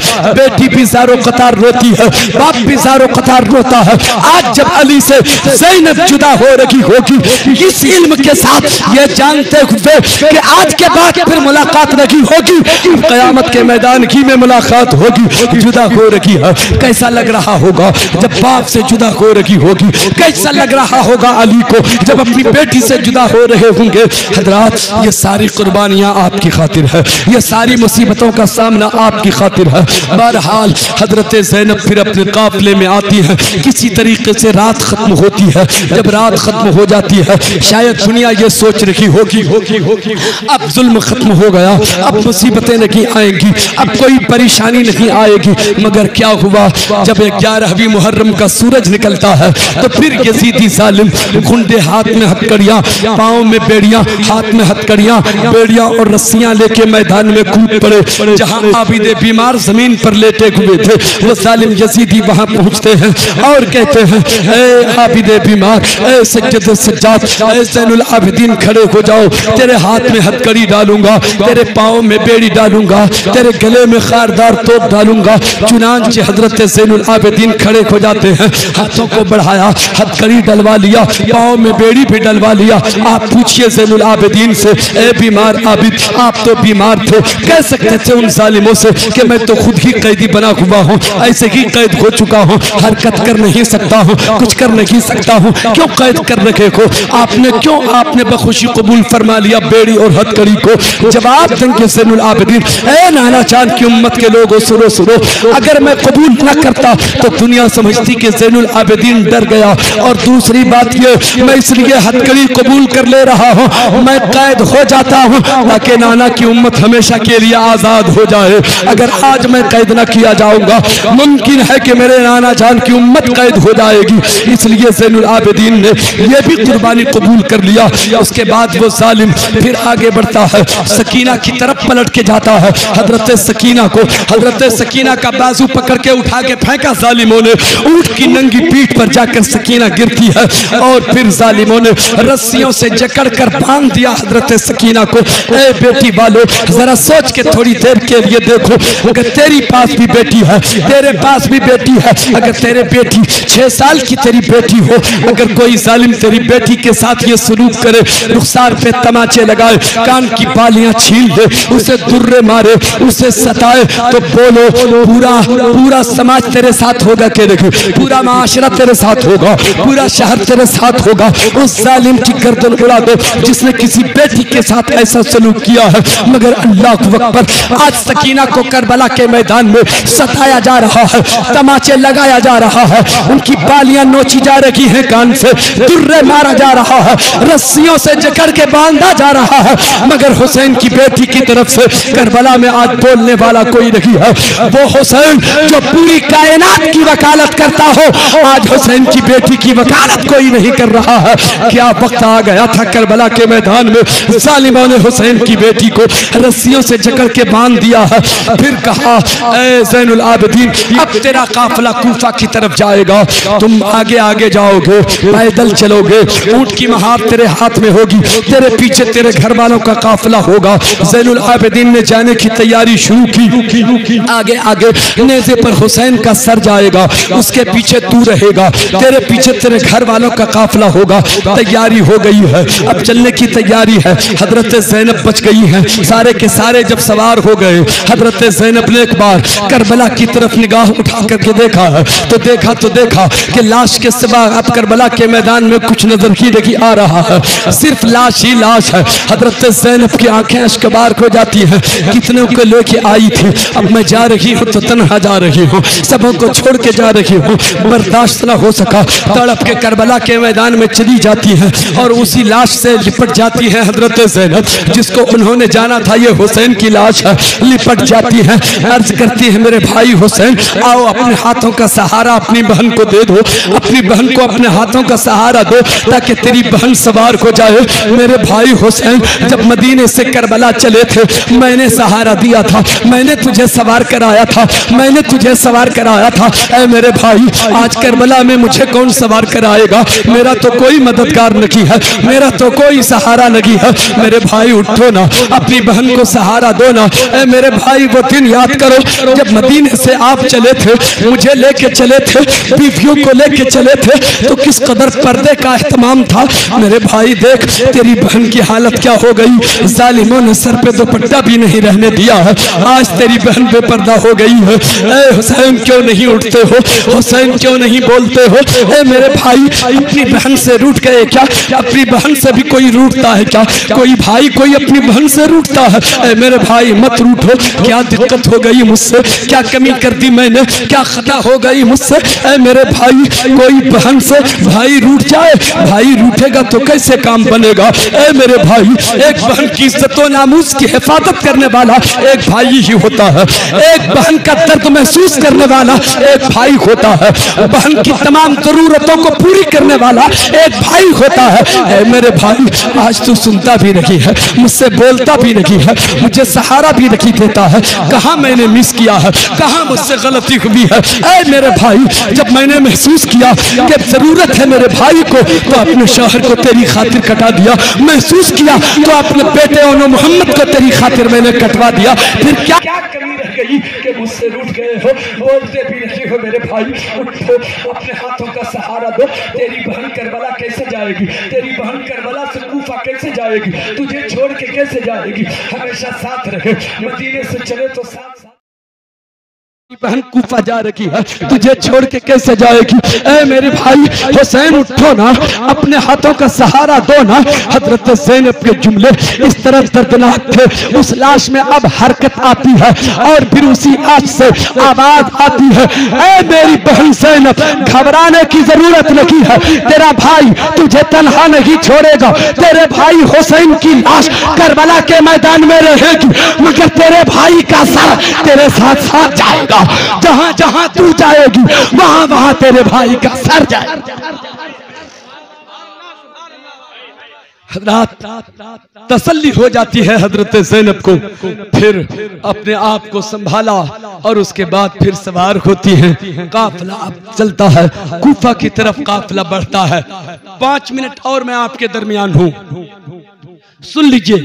बेटी भी ज़ारो कतार रोती है, बाप भी ज़ारो कतार रोता है। आज जब अली से ज़ैनब जुदा हो रही होगी, इस इल्म के साथ ये जानते हुए कि आज के बाद फिर मुलाकात नहीं होगी, क़यामत के मैदान की में मुलाकात होगी, जुदा हो रही है। कैसा लग रहा होगा जब बाप से जुदा हो रही होगी, कैसा लग रहा होगा अली को जब अपनी बेटी से जुदा हो रहे होंगे। हजरात, ये सारी कुर्बानियां आपकी खातिर है, ये सारी मुसीबतों का सामना आपकी खातिर है। बहरहाल हजरत ज़ैनब फिर अपने काफिले में आती है, किसी तरीके से रात खत्म होती है। जब रात खत्म हो जाती है, शायद दुनिया ये सोच रही होगी होगी होगी अब जुल्म खत्म हो गया, अब मुसीबतें नहीं आएंगी, अब कोई परेशानी नहीं आएगी। मगर क्या हुआ, जब ग्यारहवीं मुहर्रम का सूरज निकलता है तो फिर यजीदी जालिम घुंडे हाथ में हथकड़ियां, पाँव में बेड़ियां, हाथ में हथकड़ियां, बेड़ियां और रस्सियां लेके मैदान में कूद पड़े। जहां आबिदे बीमार जमीन पर लेटे हुए थे, वो जालिम यजीदी वहां पहुंचते हैं और कहते हैं, ए आबिदे बीमार, ए सज्जद सज्जाद, ए ज़ैनुल आबिदीन, खड़े हो जाओ, तेरे हाथ में हथकड़ी डालूंगा, तेरे पाँव में बेड़ी डालूंगा, तेरे गले में खारदार तोप डालूंगा। चुनांचे हजरत ज़ैनुल आबिदीन खड़े हो जाते हैं, हाथों को बढ़ाया, हथकड़ी डलवा लिया, पाँव में बेड़ी भी डलवा लिया। आप पूछिए ज़ैनुल आबिदीन से, ए बीमार आबिद, आप तो बीमार थे, कह सकते थे उन जालिमों से कि मैं तो खुद ही कैदी बना हुआ हूँ, ऐसे ही कैद हो चुका हूँ, हरकत कर नहीं सकता हूँ, कुछ कर नहीं सकता हूँ, क्यों कैद कर रखे को आपने, क्यों आपने बखुशी कबूल फरमा लिया बेड़ी और हथकड़ी को? जवाब देंगे ज़ैनुल आबिदीन, ए नाना चांद की उम्मत के लोगों, सुनो सुनो, अगर मैं कबूल न करता तो दुनिया समझती कि ज़ैनुल आबिदीन डर गया, और दूसरी बात ये, मैं इसलिए हथकड़ी कबूल कर ले रहा हूँ, मैं कैद हो जाता हूँ ताकि नाना की उम्मत हमेशा के लिए आजाद हो जाए। अगर आज मैं कैद न किया जाऊंगा, मुमकिन है कि मेरे नाना जान की उम्मत कैद हो जाएगी। इसलिए ज़ैनुल आबिदीन ने यह भी कुर्बानी कबूल कर लिया। उसके बाद वो जालिम फिर आगे बढ़ता है, सकीना की तरफ पलट के जाता है। हजरत सकीना को, हजरत सकीना का बाजू पकड़ के उठा के फेंका जालिमों ने, ऊंट की नंगी पीठ पर जाकर सकीना गिरती है और फिर जालिमों ने रस्सियों से जकड़ कर बांध दिया हजरत सकीना को। ए बेटी वालों, जरा सोच के थोड़ी देर के लिए देखो, अगर तेरी पास भी बेटी है, तेरे पास भी बेटी है, अगर तेरे बेटी छह साल की तेरी बेटी हो, अगर कोई जालिम तेरी बेटी के साथ ये सलूक करे, रुखसार पे तमाचे लगाए, कान की बालियां छीन ले, उसे दुर्रे मारे, उसे सताए, तो बोलो पूरा पूरा समाज तेरे साथ होगा के देखो, पूरा माशरा तेरे साथ होगा, पूरा शहर तेरे साथ होगा। उस जालिम की गर्दन उड़ा दो जिसने किसी बेटी के साथ ऐसा सलूक किया है। मगर अल्लाह अकबर, आज सकीना को करबला के मैदान में सताया जा रहा है, तमाचे लगाया जा रहा है, उनकी बालियां नोची जा रही हैं, कान से दुर्रे मारा जा रहा है, रस्सियों से जकड़ के बांधा जा रहा है। मगर हुसैन की बेटी की तरफ से करबला में आज बोलने वाला कोई नहीं है। वो हुसैन जो पूरी कायनात की वकालत करता हो, आज हुसैन की बेटी की वकालत कोई नहीं कर रहा है। क्या वक्त आ गया था करबला के मैदान में, जालिमों ने हुसैन की बेटी को रस्सियों से जकड़ के बांध दिया है। फिर कहा, ए ज़ैनुल आबिदीन, अब तेरा काफिला कूफा की तरफ जाएगा, तुम आगे आगे जाओगे, पैदल चलोगे, ऊंट की महार तेरे हाथ में होगी, तेरे पीछे तेरे घर वालों का काफिला होगा। ज़ैनुल आबिदीन ने जाने की तैयारी शुरू की। आगे आगे नेज़े पर हुसैन का सर जाएगा, उसके पीछे तू रहेगा, तेरे पीछे तेरे घर वालों का काफिला होगा। तैयारी हो गई है, अब चलने की तैयारी है। हजरत ज़ैनब बच गई है, सारे के सारे जब सवार हो गए, हजरत ज़ैनब ने एक बार करबला की तरफ निगाह उठा करके देखा है, तो देखा तो देखा कि लाश के सिवा अब करबला के मैदान में कुछ नजर ही नहीं आ रहा है, सिर्फ लाश ही लाश है। हजरत ज़ैनब की आंखें अश्कबार हो जाती हैं, कितने को लेके आई थी, अब मैं जा रही हूँ तो तन्हा जा रही हूँ, सबों को छोड़ के जा रही हूँ, बर्दाश्त न हो सका, तड़प के करबला के मैदान में चली जाती है और उसी लाश से लिपट जाती है हजरत ज़ैनब, जिसको उन्होंने जाना था ये हुसैन की लाश है। लिपट जाती है, अर्ज करती है, मेरे भाई हुसैन आओ, अपने हाथों का सहारा अपनी बहन को दे दो, अपनी बहन को अपने हाथों का सहारा दो ताकि तेरी बहन सवार हो जाए। मेरे भाई हुसैन, जब मदीने से करबला चले थे, मैंने सहारा दिया था, मैंने तुझे सवार कराया था, मैंने तुझे सवार कराया था। ऐ मेरे भाई, आज करबला में मुझे कौन सवार कराएगा? मेरा तो कोई मददगार नहीं है, मेरा तो कोई सहारा नहीं है। मेरे भाई उठो ना, अपनी बहन को सहारा दो ना। ऐ मेरे भाई, वो दिन याद करो जब मदीने से आप चले थे, मुझे लेके चले थे, बीवियों को लेके चले थे, तो किस कदर पर्दे का एहतमाम था। मेरे भाई देख तेरी बहन की हालत क्या हो गई, जालिमों ने सर पे दुपट्टा भी नहीं रहने दिया है। आज तेरी बहन बेपर्दा हो गई है। ए हुसैन क्यों नहीं उठते हो, हुसैन क्यों नहीं बोलते हो? ए मेरे भाई अपनी बहन से रूठ गए क्या? अपनी बहन से भी कोई रूठता है क्या? कोई भाई कोई अपनी बहन से रूठता है? ए मेरे भाई मत रूठो। क्या दिक्कत हो गई मुझसे, क्या कमी कर दी मैंने, क्या खता हो गई मुझसे? ए मेरे भाई कोई बहन से भाई रूठ जाए, भाई रूठेगा तो कैसे काम बनेगा? ए मेरे भाई एक बहन की इज्जत और नामूस की हिफाजत करने वाला एक भाई ही होता है। एक बहन का दर्द महसूस करने वाला एक भाई होता है। बहन की तमाम जरूरतों को पूरी करने वाला एक भाई होता है। ए मेरे भाई आज तू सुनता भी नहीं है, मुझसे बोलता भी नहीं है, मुझे सहारा भी नहीं देता है। कहाँ मैंने मिस किया है, कहाँ मुझसे गलती हुई है? ए मेरे भाई जब मैंने महसूस किया कि जरूरत है मेरे भाई को, तो अपने शौहर को तेरी खातिर कटा दिया। महसूस किया तो अपने बेटे और मोहम्मद को तेरी खातिर मैंने कटवा दिया। फिर क्या क्या कमी रह गई कि मुझसे रूठ गए हो? बोलते भी नहीं हो मेरे भाई। उठो, अपने हाथों का सहारा दो। तेरी बहन करबला कैसे जाएगी? तेरी बहन करबला से कूफा कैसे जाएगी? तुझे छोड़ के कैसे जाएगी? हमेशा साथ रहे, मदीने से चले तो साथ साथ। बहन कूफा जा रही है, तुझे छोड़ के कैसे जाएगी? ए मेरे भाई हुसैन उठो ना, अपने हाथों का सहारा दो ना। हजरत ज़ैनब के जुमले इस तरह दर्दनाक थे, उस लाश में अब हरकत आती है और फिर उसी आंच से आवाज आती है, ए मेरी बहन ज़ैनब घबराने की जरूरत नहीं है, तेरा भाई तुझे तन्हा नहीं छोड़ेगा। तेरे भाई हुसैन की लाश करबला के मैदान में रहेगी, मगर तेरे भाई का सर तेरे साथ साथ जाएगा। जहां जहां तू जाएगी वहां वहां तेरे भाई का सर जाएगा। हजरत तसल्ली हो जाती है हजरत ज़ैनब को। फिर अपने आप को संभाला और उसके बाद फिर सवार होती है। काफिला अब चलता है, कूफा की तरफ काफिला बढ़ता है। पांच मिनट और मैं आपके दरमियान हूं, सुन लीजिए।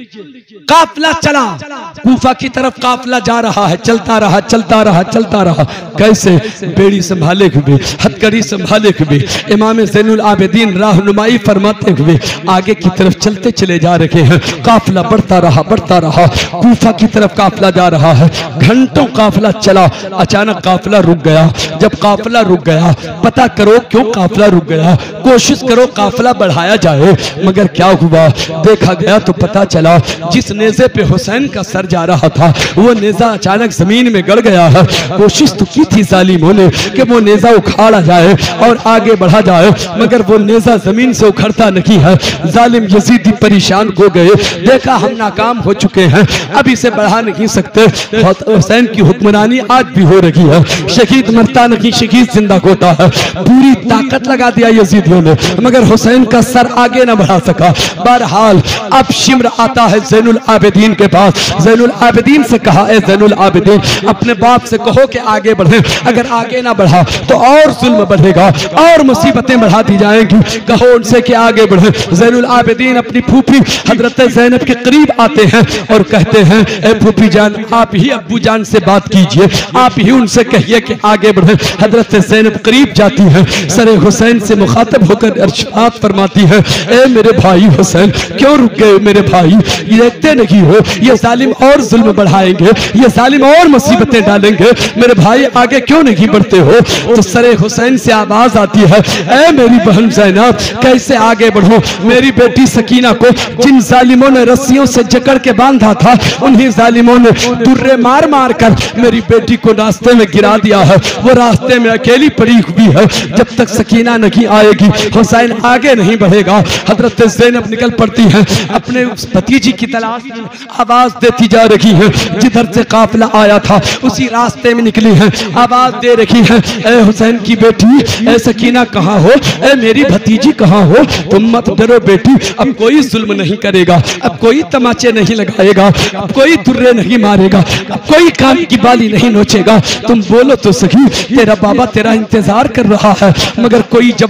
काफिला चला, कूफा की तरफ काफिला जा रहा है। चलता रहा चलता रहा चलता रहा। कैसे? बेड़ी संभाले हुए, हथकड़ी संभाले हुए, इमाम ज़ैनुल आबिदीन रहनुमाई फरमाते हुए आगे की तरफ चलते चले जा रहे हैं। काफिला बढ़ता रहा बढ़ता रहा, कूफा की तरफ काफिला जा रहा है। घंटों काफिला चला, अचानक काफिला रुक गया। जब काफिला रुक गया, पता करो क्यों काफिला रुक गया, कोशिश करो काफिला बढ़ाया जाए, मगर क्या हुआ? देखा गया तो पता चला जिस नेज़े पे हुसैन का सर जा रहा था वो नेज़ा अचानक जमीन में गड़ गया है। कोशिश तो की थी जालिमों ने कि वो नेज़ा उखाड़ा जाए और आगे बढ़ा जाए, मगर वो नेज़ा जमीन से उखड़ता नहीं है। जालिम यजीदी परेशान हो गए, देखा हम नाकाम हो चुके हैं, अब इसे बढ़ा नहीं सकते। हुसैन की हुक्मरानी आज भी हो रही है, शहीद मरता नहीं शहीद जिंदा होता है। पूरी ताकत लगा दिया यजीदियों ने, मगर हुसैन का सर आगे न बढ़ा सका। बहरहाल अब शिम्र आता है ज़ैनुल आबिदीन के पास। ज़ैनुल आबिदीन से कहा, ए ज़ैनुल आबिदीन अपने बाप से कहो कि आगे बढ़े, अगर आगे ना बढ़ा तो और जुल्म बढ़ेगा और मुसीबतें बढ़ा दी जाएंगी, कहो उनसे कि आगे बढ़े। ज़ैनुल आबिदीन अपनी फूफी हजरत ज़ैनब के करीब आते हैं और कहते हैं, ए फूफी जान आप ही अब्बू जान से बात कीजिए, आप ही उनसे कहिए कि आगे बढ़े। हजरत ज़ैनब करीब जाती है, सरे हुसैन से मुखातब होकर अर्शाद फरमाती है, ए मेरे भाई हुसैन क्यों रुक गए मेरे भाई? ये देखते नहीं हो ये जालिम और जुल्म बढ़ाएंगे, ये जालिम और मुसीबतें डालेंगे, मेरे भाई आगे क्यों नहीं बढ़ते हो? तो सरे हुसैन से आवाज आती है, ए मेरी बहन ज़ैनब कैसे आगे बढ़ो? मेरी बेटी सकीना को जिन जालिमों ने रस्सियों से जकड़ के बांधा था, उन्हीं जालिमों ने दुर्रे मार मार कर मेरी बेटी को रास्ते में गिरा दिया है। वो रास्ते में अकेली पड़ी हुई है, जब तक सकीना नहीं आएगी हुसैन आगे नहीं बढ़ेगा। हजरत ज़ैनब निकल पड़ती है, अपने भतीजी की तलाश में आवाज देती जा रही है। जिधर से काफिला आया था उसी रास्ते में निकली है, आवाज दे रही है, ए हुसैन की बेटी, ए सकीना कहाँ हो? ए मेरी भतीजी कहाँ हो? तुम मत डरो बेटी, अब कोई जुल्म नहीं करेगा, अब कोई तमाचे नहीं लगाएगा, अब कोई दुर्रे नहीं मारेगा, अब कोई कान की बाली नहीं नोचेगा। तुम बोलो तो सही, तेरा बाबा तेरा इंतजार कर रहा है, मगर कोई जवाब नहीं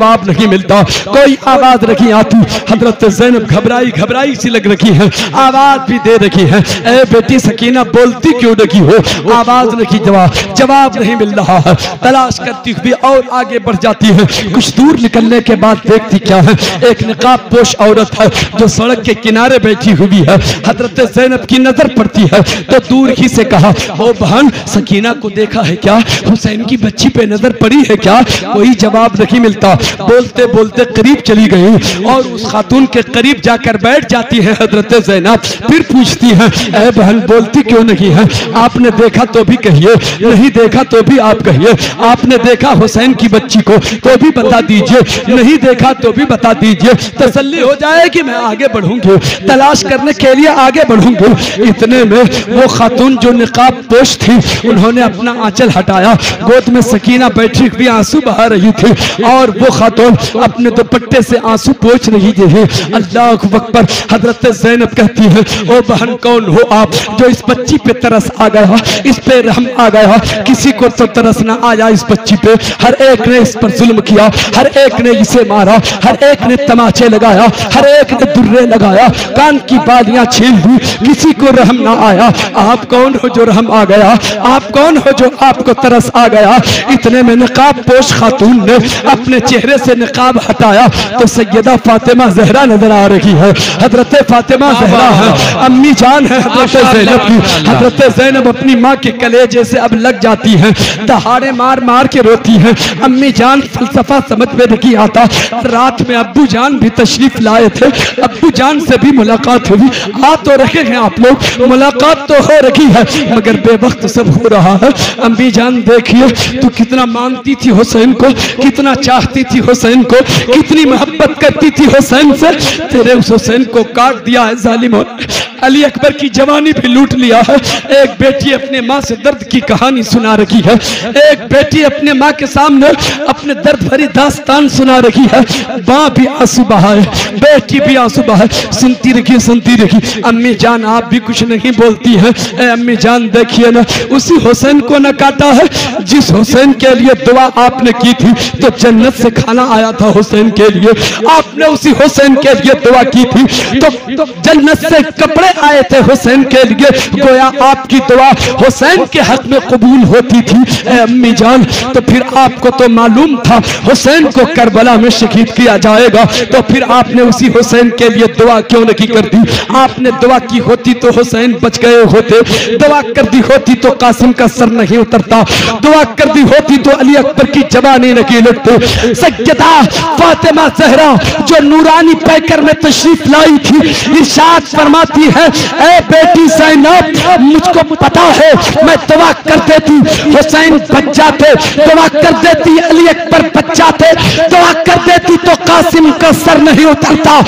मिलता, कोई आवाज नहीं आती। हजरत ज़ैनब घबराई घबराई सी लग रही है, आवाज भी दे रही है, ए बेटी सकीना बोलती क्यों नहीं हो? आवाज नहीं, जवाब जवाब नहीं मिल रहा है। तलाश करती हुई और आगे बढ़ जाती है। कुछ दूर निकलने के बाद देखती क्या है, एक निकाब पोश औरत है जो सड़क के किनारे बैठी हुई है। हजरत ज़ैनब की नजर पड़ती है तो दूर ही से कहा, ओ बहन सकीना को देखा है क्या? हुसैन की बच्ची पे नजर पड़ी है क्या? कोई जवाब नहीं मिलता। बोलते बोलते करीब चली गई और उस खातून के करीब जाकर बैठ जाती है हजरत ज़ैनब। फिर पूछती है, ए बहन बोलती क्यों नहीं है? आपने देखा तो भी कहिए, नहीं देखा तो भी आप कहिए। आपने देखा हुसैन की बच्ची को तो भी बता दीजिए, नहीं देखा तो भी बता दीजिए, तसल्ली हो जाए कि मैं आगे बढ़ूंगी, तलाश करने के लिए आगे बढ़ूंगी। इतने में वो खातून जो निकाब पोश थी, उन्होंने अपना आंचल हटाया, गोद में सकीना बैठी हुई आंसू बहा रही थी और वो खातून अपने दुपट्टे से आंसू पोंछ रही थी। अल्लाह अकबर। हजरत ज़ैनब कहती है, ओ बहन कौन हो आप जो इस बच्ची पे तरस आ गया, इस पे रहम आ गया? किसी को तो तरस ना आया इस बच्ची पे। हर एक ने इस पर जुल्म किया, हर एक ने इसे मारा, हर एक ने तमाचे लगाया, हर एक ने दुर्रे लगाया, कान की बालियां छीन दी, किसी को रहम ना आया। आप कौन हो जो रहम आ गया? आप कौन हो जो आपको तरस आ गया? इतने में निकाब पोश खातून ने अपने चेहरे से निकाब हटाया तो सैयदा फातिमा ज़हरा नजर आ रही है। हजरत फातिमा ज़हरा है, अम्मी जान है हजरत ज़ैनब की। हजरत ज़ैनब अपनी माँ के कलेजे से अब लग जाती है, दहाड़े मार मार के रोती है। अम्मी जान फलसफा समझ में नहीं आता। रात में अब्बू जान भी तशरीफ लाए थे, अब्बू जान से भी मुलाकात हुई। आ तो रहे हैं आप लोग, मुलाकात तो हो रही है मगर बेवक्त सब हो रहा है। अम्मी जान देखिए तू कितना मानती थी हुसैन को, कितना चाहती थी हुसैन को, कितनी मोहब्बत करती थी हुसैन से, तेरे उस हुसैन को काट दिया है जालिमों ने। अली अकबर की जवानी भी लूट लिया है। एक बेटी अपने माँ से दर्द की कहानी सुना रही है, एक बेटी अपने माँ के सामने अपने दर्द भरी दास्तान सुना रही है। माँ भी आंसू बहाए, बेटी भी आंसू बहाए, सुनती रखी सुनती रखी। अम्मी जान आप भी कुछ नहीं बोलती हैं। ए अम्मी जान देखिए ना, उसी हुसैन को न काटा है जिस हुसैन के लिए दुआ आपने की थी तो जन्नत से खाना आया था हुसैन के लिए। आपने उसी हुसैन के लिए दुआ की थी तो, तो जन्नत से कपड़े आए थे हुसैन के लिए। गोया आपकी दुआ हुसैन के हक में कबूल होती थी। ए अम्मी जान तो फिर आपको तो मालूम था हुसैन को करबला में शहीद किया जाएगा, तो फिर आपने उसी हुसैन के लिए दुआ क्यों नहीं कर दी? आपने दुआ की होती तो हुसैन बच गए होते, दुआ कर दी होती तो कासिम का सर नहीं उतरता, दुआ कर दी होती तो अली अकबर की जवानी नहीं लगती। सैयदा फातिमा ज़हरा जो नूरानी पैकर में तशरीफ लाई थी, इरशाद फरमाती है, ए बेटी ज़ैनब मुझको पता है मैं दुआ कर देती हुसैन बच जाते, दुआ कर देती अली अकबर बच जाते, दुआ कर देती तो कासिम का सर नहीं उतरता,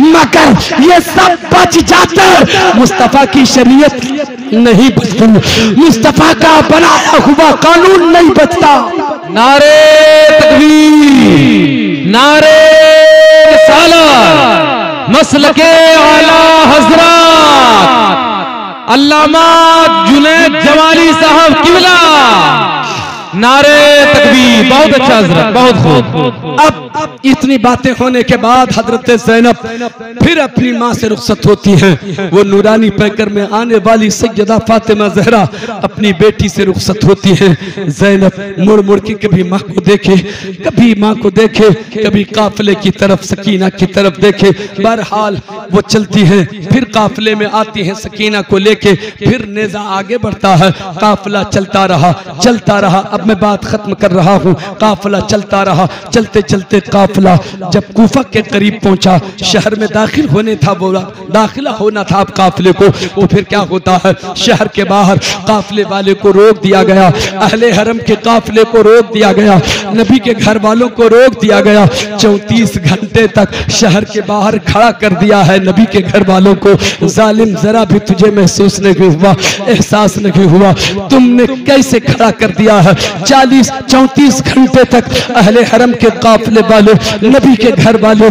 मगर ये सब बच जाते। मुस्तफा की शरीयत नहीं बचती, मुस्तफा का बनाया हुआ कानून नहीं बचता।
नारे तकबीर, नारे रिसालत, मसलके आला हजरत अल्लामा जुनैद जमाली साहब किबला, नारे तकबीर। बहुत अच्छा हजरत, बहुत खूब।
अब इतनी बातें होने के बाद हजरत ज़ैनब फिर अपनी माँ से रुखसत होती हैं। वो नूरानी पैकर में आने वाली सैयदा फातिमा ज़हरा अपनी बेटी से रुखसत होती हैं। ज़ैनब मुड़ मुड़ के कभी माँ को देखे, कभी माँ को देखे, कभी काफिले की तरफ सकीना की तरफ देखे। बहरहाल वो चलती हैं, फिर काफिले में आती हैं सकीना को लेके, फिर नेजा आगे बढ़ता है। काफिला चलता रहा चलता रहा। अब मैं बात खत्म कर रहा हूँ। काफिला चलता रहा, चलते चलते काफिला जब कूफा के करीब पहुंचा, शहर में दाखिल होने था, बोला दाखिला होना था अब काफिले को, तो फिर क्या होता है, शहर के बाहर काफिले वाले को रोक दिया गया, अहले हरम के काफिले को रोक दिया गया, नबी के घर वालों को रोक दिया गया। चौंतीस घंटे तक शहर के बाहर खड़ा कर दिया है नबी के घर वालों को। जालिम जरा भी तुझे महसूस नहीं हुआ, एहसास नहीं हुआ, तुमने कैसे खड़ा कर दिया है? चालीस चौंतीस घंटे तक अहले हरम के काफिले वाले, नबी के घर वाले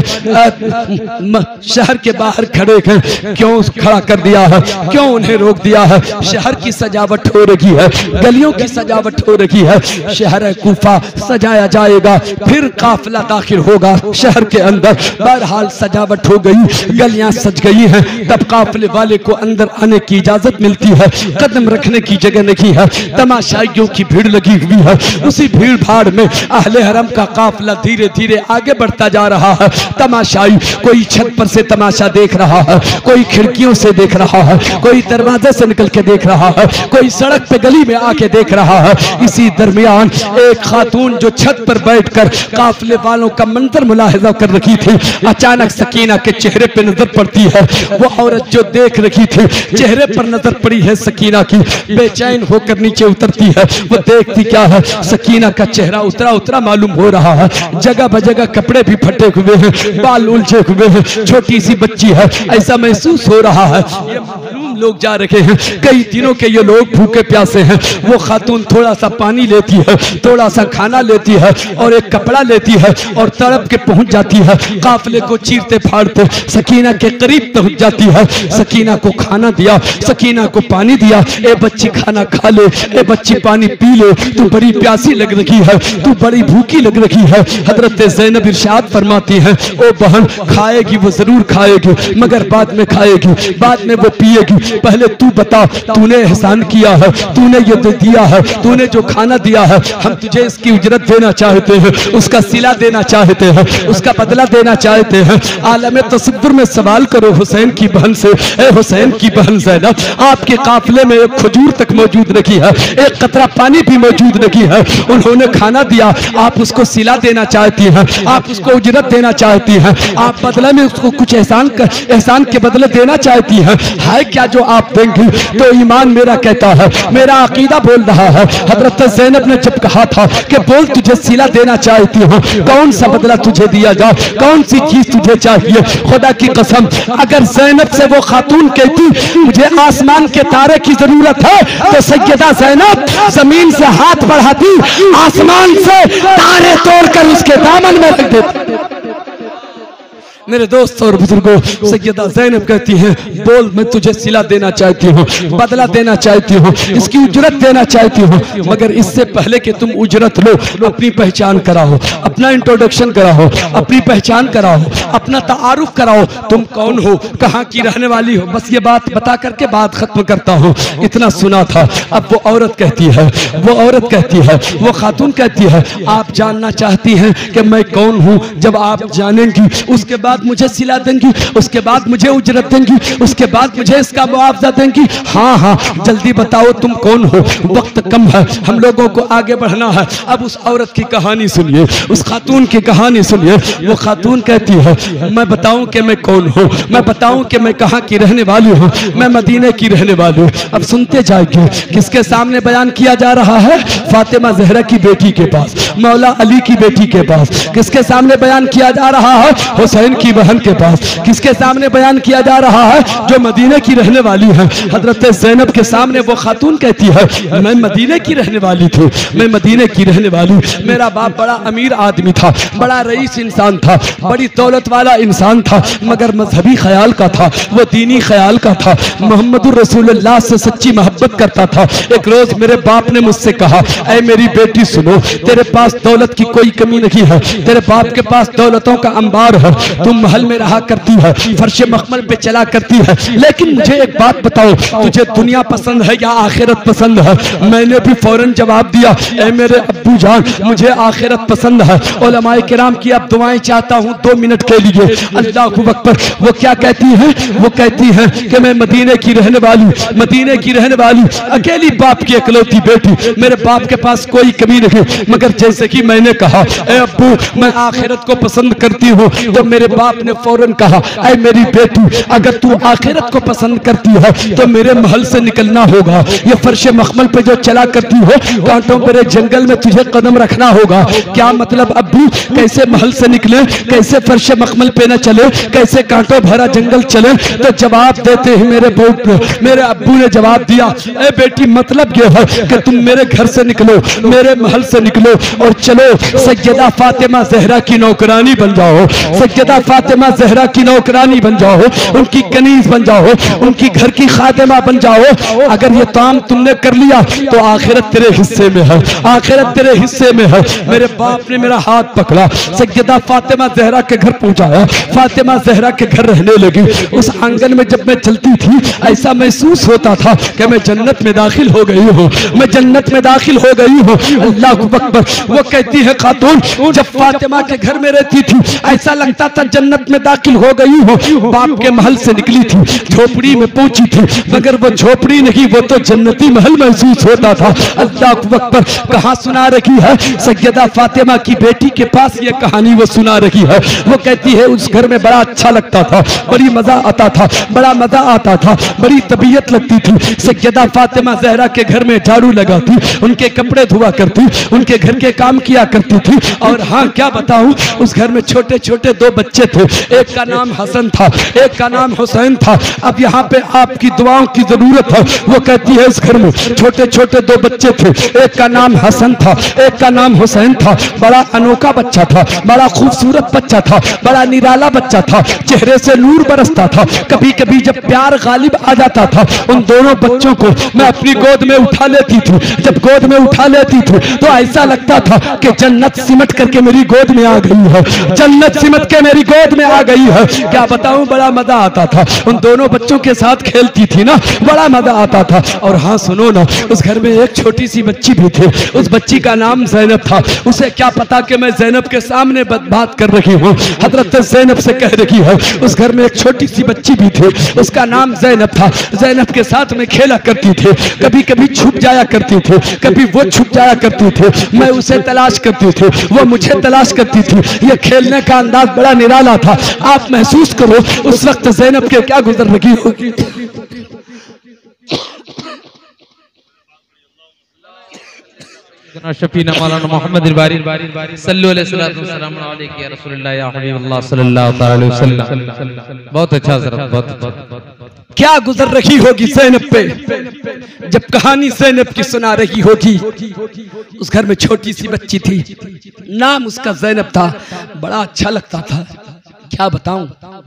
शहर के बाहर खड़े हैं। क्यों खड़ा कर दिया है, क्यों उन्हें रोक दिया है? शहर की सजावट हो रही है, गलियों की सजावट हो रही है। शहर कूफा सजाया जाएगा, फिर काफिला दाखिल होगा शहर के अंदर। बहरहाल सजावट हो गई, गलियां सज गई हैं। तब काफिले वाले को अंदर आने की इजाजत मिलती है, कदम रखने की जगह नहीं है। तमाशाइयों की भीड़ लगी हुई है। उसी भीड़ भाड़ में अहले हरम का काफिला धीरे धीरे आगे बढ़ता जा रहा है। तमाशाई कोई छत पर से तमाशा देख रहा है, कोई खिड़कियों से देख रहा है, कोई दरवाजे से निकल के देख रहा है, कोई सड़क पे गली में आके देख रहा है। इसी दरमियान एक खातून जो छत पर बैठकर काफिले वालों का मंजर मुलाहिजा कर रही थी, अचानक सकीना के चेहरे पे नजर पड़ती है। वो औरत जो देख रही थी, चेहरे पर नजर पड़ी है सकीना की, बेचैन होकर नीचे उतरती है। वो देखती क्या है, सकीना का चेहरा उतरा उतरा मालूम हो रहा है। जगह बजगह कपड़े भी फटे हुए हैं, बाल उलझे हुए हैं, छोटी सी बच्ची है, ऐसा महसूस हो रहा है ये मालूम लोग जा रहे हैं, कई दिनों के ये लोग भूखे प्यासे हैं। वो खातून थोड़ा सा पानी लेती है, थोड़ा सा खाना लेती है और एक कपड़ा लेती है और तड़प के पहुंच जाती है। काफिले को चीरते फाड़ते सकीना के करीब पहुंच जाती है। सकीना को खाना दिया, सकीना को पानी दिया। ए बच्ची खाना खा ले, ए बच्ची पानी पी ले, तू बड़ी प्यासी लग रही है, तू बड़ी भूखी लग रही है। हजरत ज़ैनब इरशाद फरमाती है, ओ बहन खाएगी वो जरूर खाएगी, मगर बाद में खाएगी, बाद में वो पिएगी। पहले तू बता, तूने एहसान किया है, तूने ये दिया है, तूने जो खाना दिया है, हम तुझे इसकी उजरत देना चाहते हैं, उसका सिला देना चाहते हैं, उसका बदला देना चाहते हैं। आलम तसव्वुर में सवाल करो हुसैन की बहन से, ए हुसैन की बहन ज़ैनब, आपके काफिले में एक खजूर तक मौजूद नहीं है, एक कतरा पानी भी मौजूद नहीं है। उन्होंने खाना दिया, आप उसको सिला देना चाहती हैं, आप उसको उजरत देना चाहती हैं, आप बदले में उसको कुछ एहसान कर, एहसान के बदले देना चाहती हैं। है क्या जो आप देंगी? तो ईमान मेरा कहता है, मेरा अकीदा बोल रहा है। हजरत ज़ैनब ने जब कहा था कि बोल तुझे सिला देना चाहती हूँ, कौन सा बदला तुझे दिया जाए, कौन सी चीज तुझे चाहिए? खुदा की कसम, अगर ज़ैनब से वो खातून कहती मुझे आसमान के तारे की जरूरत है, तो सैयदा ज़ैनब जमीन से हाथ बढ़ाती, आसमान से तारे तोड़कर उसके दामन में रख देती। मेरे दोस्तों और बुजुर्गों, सैयदा ज़ैनब कहती हैं, बोल मैं तुझे सिला देना चाहती हूँ, बदला देना चाहती हूँ, इसकी उजरत देना चाहती हूँ, मगर इससे पहले कि तुम उजरत लो, अपनी पहचान कराओ, अपना इंट्रोडक्शन कराओ, अपनी पहचान कराओ, अपना तारुफ कराओ, तुम कौन हो, कहाँ की रहने वाली हो। बस ये बात बता करके बात खत्म करता हूँ। इतना सुना था। अब वो औरत कहती है, वो औरत कहती है, वो खातून कहती है, आप जानना चाहती हैं कि मैं कौन हूँ? जब आप जानेंगी उसके बाद मुझे सिला देंगी, उसके बाद मुझे उजरत देंगी, उसके बाद मुझे इसका मुआवजा देंगी। हाँ हाँ जल्दी बताओ तुम कौन हो, वक्त कम है, हम लोगों को आगे बढ़ना है। अब उस औरत की कहानी सुनिए, उस खातून की कहानी सुनिए। वो खातून कहती है, मैं बताऊं कि मैं कौन हूँ, मैं बताऊं कि मैं कहाँ की रहने वाली हूँ, मैं मदीने की रहने वाली हूँ। अब सुनते जाएंगे, किसके सामने बयान किया जा रहा है? फातिमा ज़हरा की बेटी के पास, मौला अली की बेटी के पास। किसके सामने बयान किया जा रहा है? हुसैन की बहन के पास। किसके सामने बयान किया जा रहा है? जो मदीने की रहने वाली है। हजरत ज़ैनब के सामने वो खातून कहती है, मैं मदीने की रहने वाली थी, मैं मदीने की रहने वाली। मेरा बाप बड़ा अमीर आदमी था, बड़ा रईस इंसान था, बड़ी दौलत वाला इंसान था, मगर मजहबी ख्याल का था, वो दीनी ख्याल का था, मोहम्मदुर रसूलुल्लाह से सच्ची मोहब्बत करता था। एक रोज मेरे बाप ने मुझसे कहा, ऐ मेरी बेटी सुनो, तेरे पास दौलत की कोई कमी नहीं है, तेरे बाप के पास दौलतों का अंबार है, तुम महल में रहा करती है, फर्श मखमल पे चला करती है, लेकिन मुझे एक बात बताओ, तुझे दुनिया पसंद है या आखिरत पसंद है? मैंने भी फौरन जवाब दिया, ऐ मेरे अब्बू जान, मुझे आखिरत पसंद है। उलमाए किराम की अब दुआएं चाहता हूँ दो मिनट के लिए। अल्लाह अकबर। वो क्या कहती है? वो कहती है कि मैं मदीने की रहने वाली, मदीने की रहने वाली, अकेली बाप की इकलौती बेटी, मेरे बाप के पास कोई कमी नहीं, मगर जैसे कि मैंने कहा, ऐ अब्बू मैं आखिरत को पसंद करती हूँ, तो मेरे बाप ने फौरन कहा, ऐ मेरी बेटी, अगर तू आखिरत को पसंद करती है तो मेरे महल से निकलना होगा। ये फर्श मखमल पे जो चला करती हो, कांटों पर जंगल में तुझे कदम रखना होगा। क्या मतलब अब्बू, कैसे महल से निकले, कैसे फर्श मखमल पे न चले, कैसे कांटों भरा जंगल चले? तो जवाब देते ही मेरे बहू मेरे अब्बू ने जवाब दिया, ए बेटी, मतलब ये है कि तुम मेरे घर से निकलो, मेरे महल से निकलो और चलो सैयदा फातिमा जहरा की नौकरानी बन जाओ। सैयदा फातिमा जहरा की नौकरानी बन जाओ, उनकी कनीज बन जाओ, उनकी घर की खादिमा बन जाओ। अगर ये काम तुमने कर लिया तो आखिरत तेरे हिस्से में है, आखिरत तेरे हिस्से में है। मेरे बाप ने मेरा हाथ पकड़ा, सैयदा फातिमा जहरा के घर पहुंचाया। फातिमा जहरा के घर रहने लगी। उस आंगन में जब मैं चलती थी, ऐसा महसूस होता था कि मैं जन्नत में दाखिल हो गई हूँ, मैं जन्नत में दाखिल हो गई हूँ। अल्लाह अकबर। वो कहती है खातून, जब फातिमा के घर में रहती थी ऐसा लगता था जन्नत में दाखिल हो गई हूँ। बाप के महल से निकली थी, झोपड़ी में पहुंची थी, मगर वो झोपड़ी नहीं, वो तो जन्नती महल महसूस होता था। अल्लाह अकबर। कहाँ सुना रही है सैयदा फातिमा की बेटी के पास ये कहानी वो सुना रही है। वो कहती है उस घर में बड़ा अच्छा लगता था, बड़ी मजा आता था, बड़ा मजा आता था, बड़ी तबीयत लगती थी। सैयदा फातिमा जहरा के घर में झाड़ू लगाती, उनके कपड़े धुआ करती, उनके घर के काम किया करती थी। और हाँ, क्या बताऊं, उस घर में छोटे छोटे दो बच्चे थे, एक का नाम हसन था, एक का नाम हुसैन था। अब यहाँ पे आपकी दुआओं की जरूरत है। वो कहती है इस घर में छोटे छोटे दो बच्चे थे, एक का नाम हसन था, एक का नाम हुसैन था। बड़ा अनोखा बच्चा था, बड़ा खूबसूरत बच्चा था, बड़ा निराला बच्चा था, चेहरे से नूर बरसता था। कभी कभी जब प्यार गालिब आ जाता था, उन दोनों बच्चों को मैं अपनी गोद में उठा लेती थी। जब गोद में उठा लेती थी तो ऐसा लगता था कि जन्नत सिमट करके मेरी गोद में आ गई है, जन्नत सिमट के मेरी गोद में आ गई है। क्या बताऊं, बड़ा मजा आता था। उन दोनों बच्चों के साथ खेलती थी ना, बड़ा मजा आता था। और हाँ सुनो ना, उस घर में एक छोटी सी बच्ची भी थी, उस बच्ची का नाम जैनब था। उसे क्या पता कि मैं जैनब के सामने बात कर रही हूँ, हजरत जैनब से कह रही है। उस घर में एक छोटी सी बच्ची भी थी, उसका नाम जैनब था। जैनब के साथ में खेला करती थी, कभी कभी छुप जाया करती थी, कभी वो छुप जाया करती थी, मैं उसे तलाश करती थी, वो मुझे तलाश करती थी। ये खेलने का अंदाज बड़ा निराला था। आप महसूस करो उस वक्त जैनब के क्या गुजर रही होगी।
शफीना मौलाना मोहम्मद सल्लल्लाहु अलैहि रसूलुल्लाह या हबीबल्लाह सल्लल्लाहु अलैहि वसल्लम। बहुत अच्छा हज़रत, बहुत
क्या गुजर रही होगी ज़ैनब पे जब कहानी ज़ैनब की सुना रही होगी। उस घर में छोटी सी बच्ची थी, नाम उसका ज़ैनब था, बड़ा अच्छा लगता था। क्या बताऊं,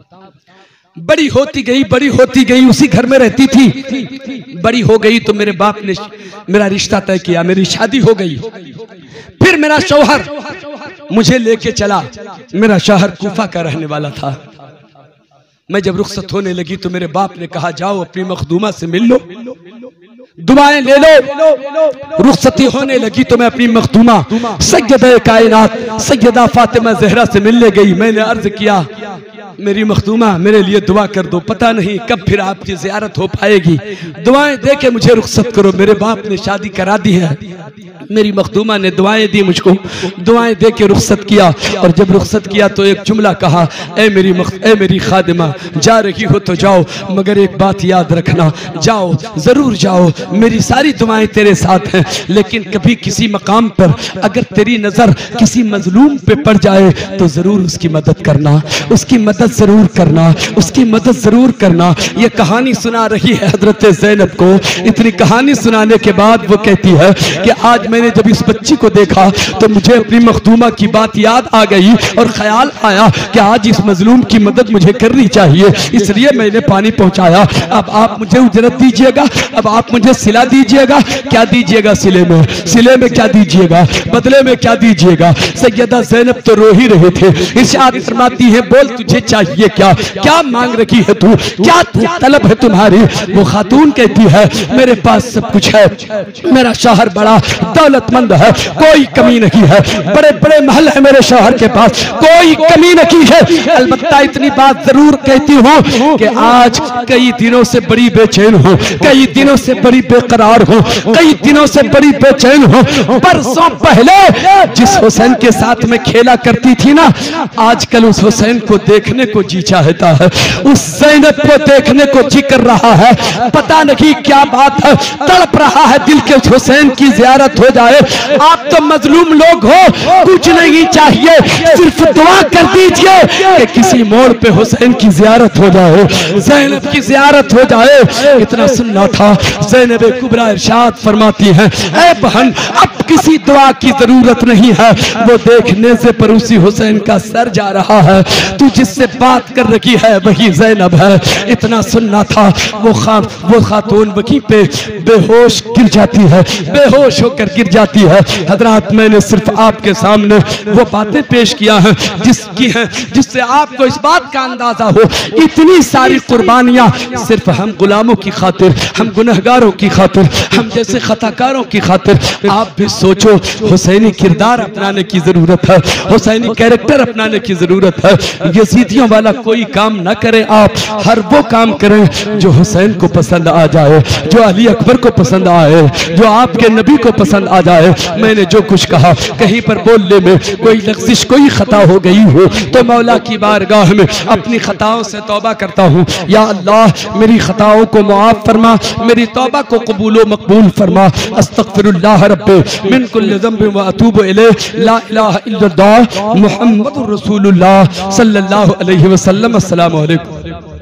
बड़ी होती गई, बड़ी होती गई, उसी घर में रहती थी। बड़ी हो गई तो मेरे बाप ने मेरा रिश्ता तय किया, मेरी शादी हो गई। फिर मेरा शौहर मुझे लेके चला। मेरा शौहर कूफा का रहने वाला था। मैं जब रुखसत होने लगी तो मेरे बाप ने कहा, जाओ अपनी मखदूमा से मिल लो, दुआएं ले लो। रुखसती होने लगी तो मैं अपनी मखदूमा सैयदा कायनात सैयदा फातिमा जहरा से मिलने गई। मैंने अर्ज किया, मेरी मखदूमा मेरे लिए दुआ कर दो, पता नहीं कब फिर आपकी ज़ियारत हो पाएगी, दुआएं दे के मुझे रुखसत करो। मेरे बाप ने शादी करा दी है। मेरी मखदूमा ने दुआएं दी मुझको, दुआएं दे के रुखसत किया। और जब रुखसत किया तो एक जुमला कहा, ए मेरी मख ए मेरी खादिमा, जा रही हो तो जाओ, मगर एक बात याद रखना, जाओ जरूर जाओ, मेरी सारी दुआएं तेरे साथ हैं, लेकिन कभी किसी मकाम पर अगर तेरी नजर किसी मजलूम पे पड़ जाए तो जरूर उसकी मदद करना, उसकी मदद जरूर करना, उसकी मदद जरूर करना। ये कहानी सुना रही है हजरत ज़ैनब को। इतनी कहानी सुनाने के बाद वो कहती है कि आज मैंने जब इस बच्ची को देखा तो मुझे अपनी मखदूमा की बात याद आ गई और ख्याल आया कि आज इस मजलूम की मदद मुझे करनी चाहिए, इसलिए मैंने पानी पहुंचाया। अब आप मुझे उजरत दीजिएगा, अब आप मुझे सिला दीजिएगा। क्या दीजिएगा सिले में? सिले में क्या दीजिएगा? बदले में क्या दीजिएगा? सैयदा ज़ैनब तो रो ही रहे थे। इरशाद फरमाती है, बोल तुझे चाहिए क्या? क्या मांग रही है तू? क्या तलब है तुम्हारी? वो खातून कहती है, मेरे पास सब कुछ है, मेरा शौहर बड़ा दौलतमंद है, कोई कमी नहीं है, बड़े बड़े महल है मेरे शौहर के पास, कोई कमी नहीं है। अलबत्ता इतनी बात जरूर कहती हूँ कि आज कई दिनों से बड़ी बेचैन हूँ, कई दिनों से बड़ी बेकरार हूँ, कई दिनों से बड़ी बेचैन हूँ। बरसों पहले जिस हुसैन के साथ में खेला करती थी ना, आजकल उस हुसैन को देखने को जी चाहता है, उस ज़ैनब को देखने को जी कर रहा है। पता नहीं क्या बात है, तड़प रहा है दिल के उस हुसैन की ज़ियारत हो जाए। आप तो मजलूम लोग हो, कुछ नहीं चाहिए, सिर्फ दुआ कर दीजिए कि किसी मोड़ पे हुसैन की ज़ियारत हो जाए, ज़ैनब की ज़ियारत हो जाए। इतना सुनना था। ज़ैनब कुबरा इरशाद फरमाती है, ऐ बहन अब किसी दुआ की जरूरत नहीं है, वो देखने से पर उसी हुसैन का सर जा रहा है, तू जिससे बात कर रही है वही ज़ैनब है। इतना सुनना था। वो खा वो खातून वहीं पे बेहोश गिर जाती है, बेहोश होकर गिर जाती है। हजरात, मैंने सिर्फ आपके सामने वो बातें पेश किया है जिसकी है जिससे आपको इस बात का अंदाजा हो, इतनी सारी कुर्बानियां सिर्फ हम गुलामों की खातिर, हम गुनहगारों की खातिर, हम जैसे खताकारों की खातिर। आप भी सोचो, हुसैनी किरदार अपनाने की जरूरत है, हुसैनी कैरेक्टर अपनाने की जरूरत है। यजीदियों वाला कोई काम ना करें, आप हर वो काम करें जो हुसैन को पसंद आ जाए, जो अली अकबर को पसंद आए, जो आपके नबी को पसंद आ जाए। मैंने जो कुछ कहा कहीं पर बोलने में कोई लफ्ज़िश, कोई खता हो गई हो तो मौला की बारगाह में अपनी खताओं से तौबा करता हूँ। या अल्लाह मेरी खताओं को मुआफ फरमा, मेरी तौबा को कबूल व मकबूल फरमा। अस्तगफिरुल्लाह रब्बी मिन कुल्लि ज़ंबिन व अतूबु इलैहि, ला इलाहा इल्लल्लाह मुहम्मदुर रसूलुल्लाह सल्लल्लाहु अलैहि वसल्लम। अस्सलामु अलैकुम।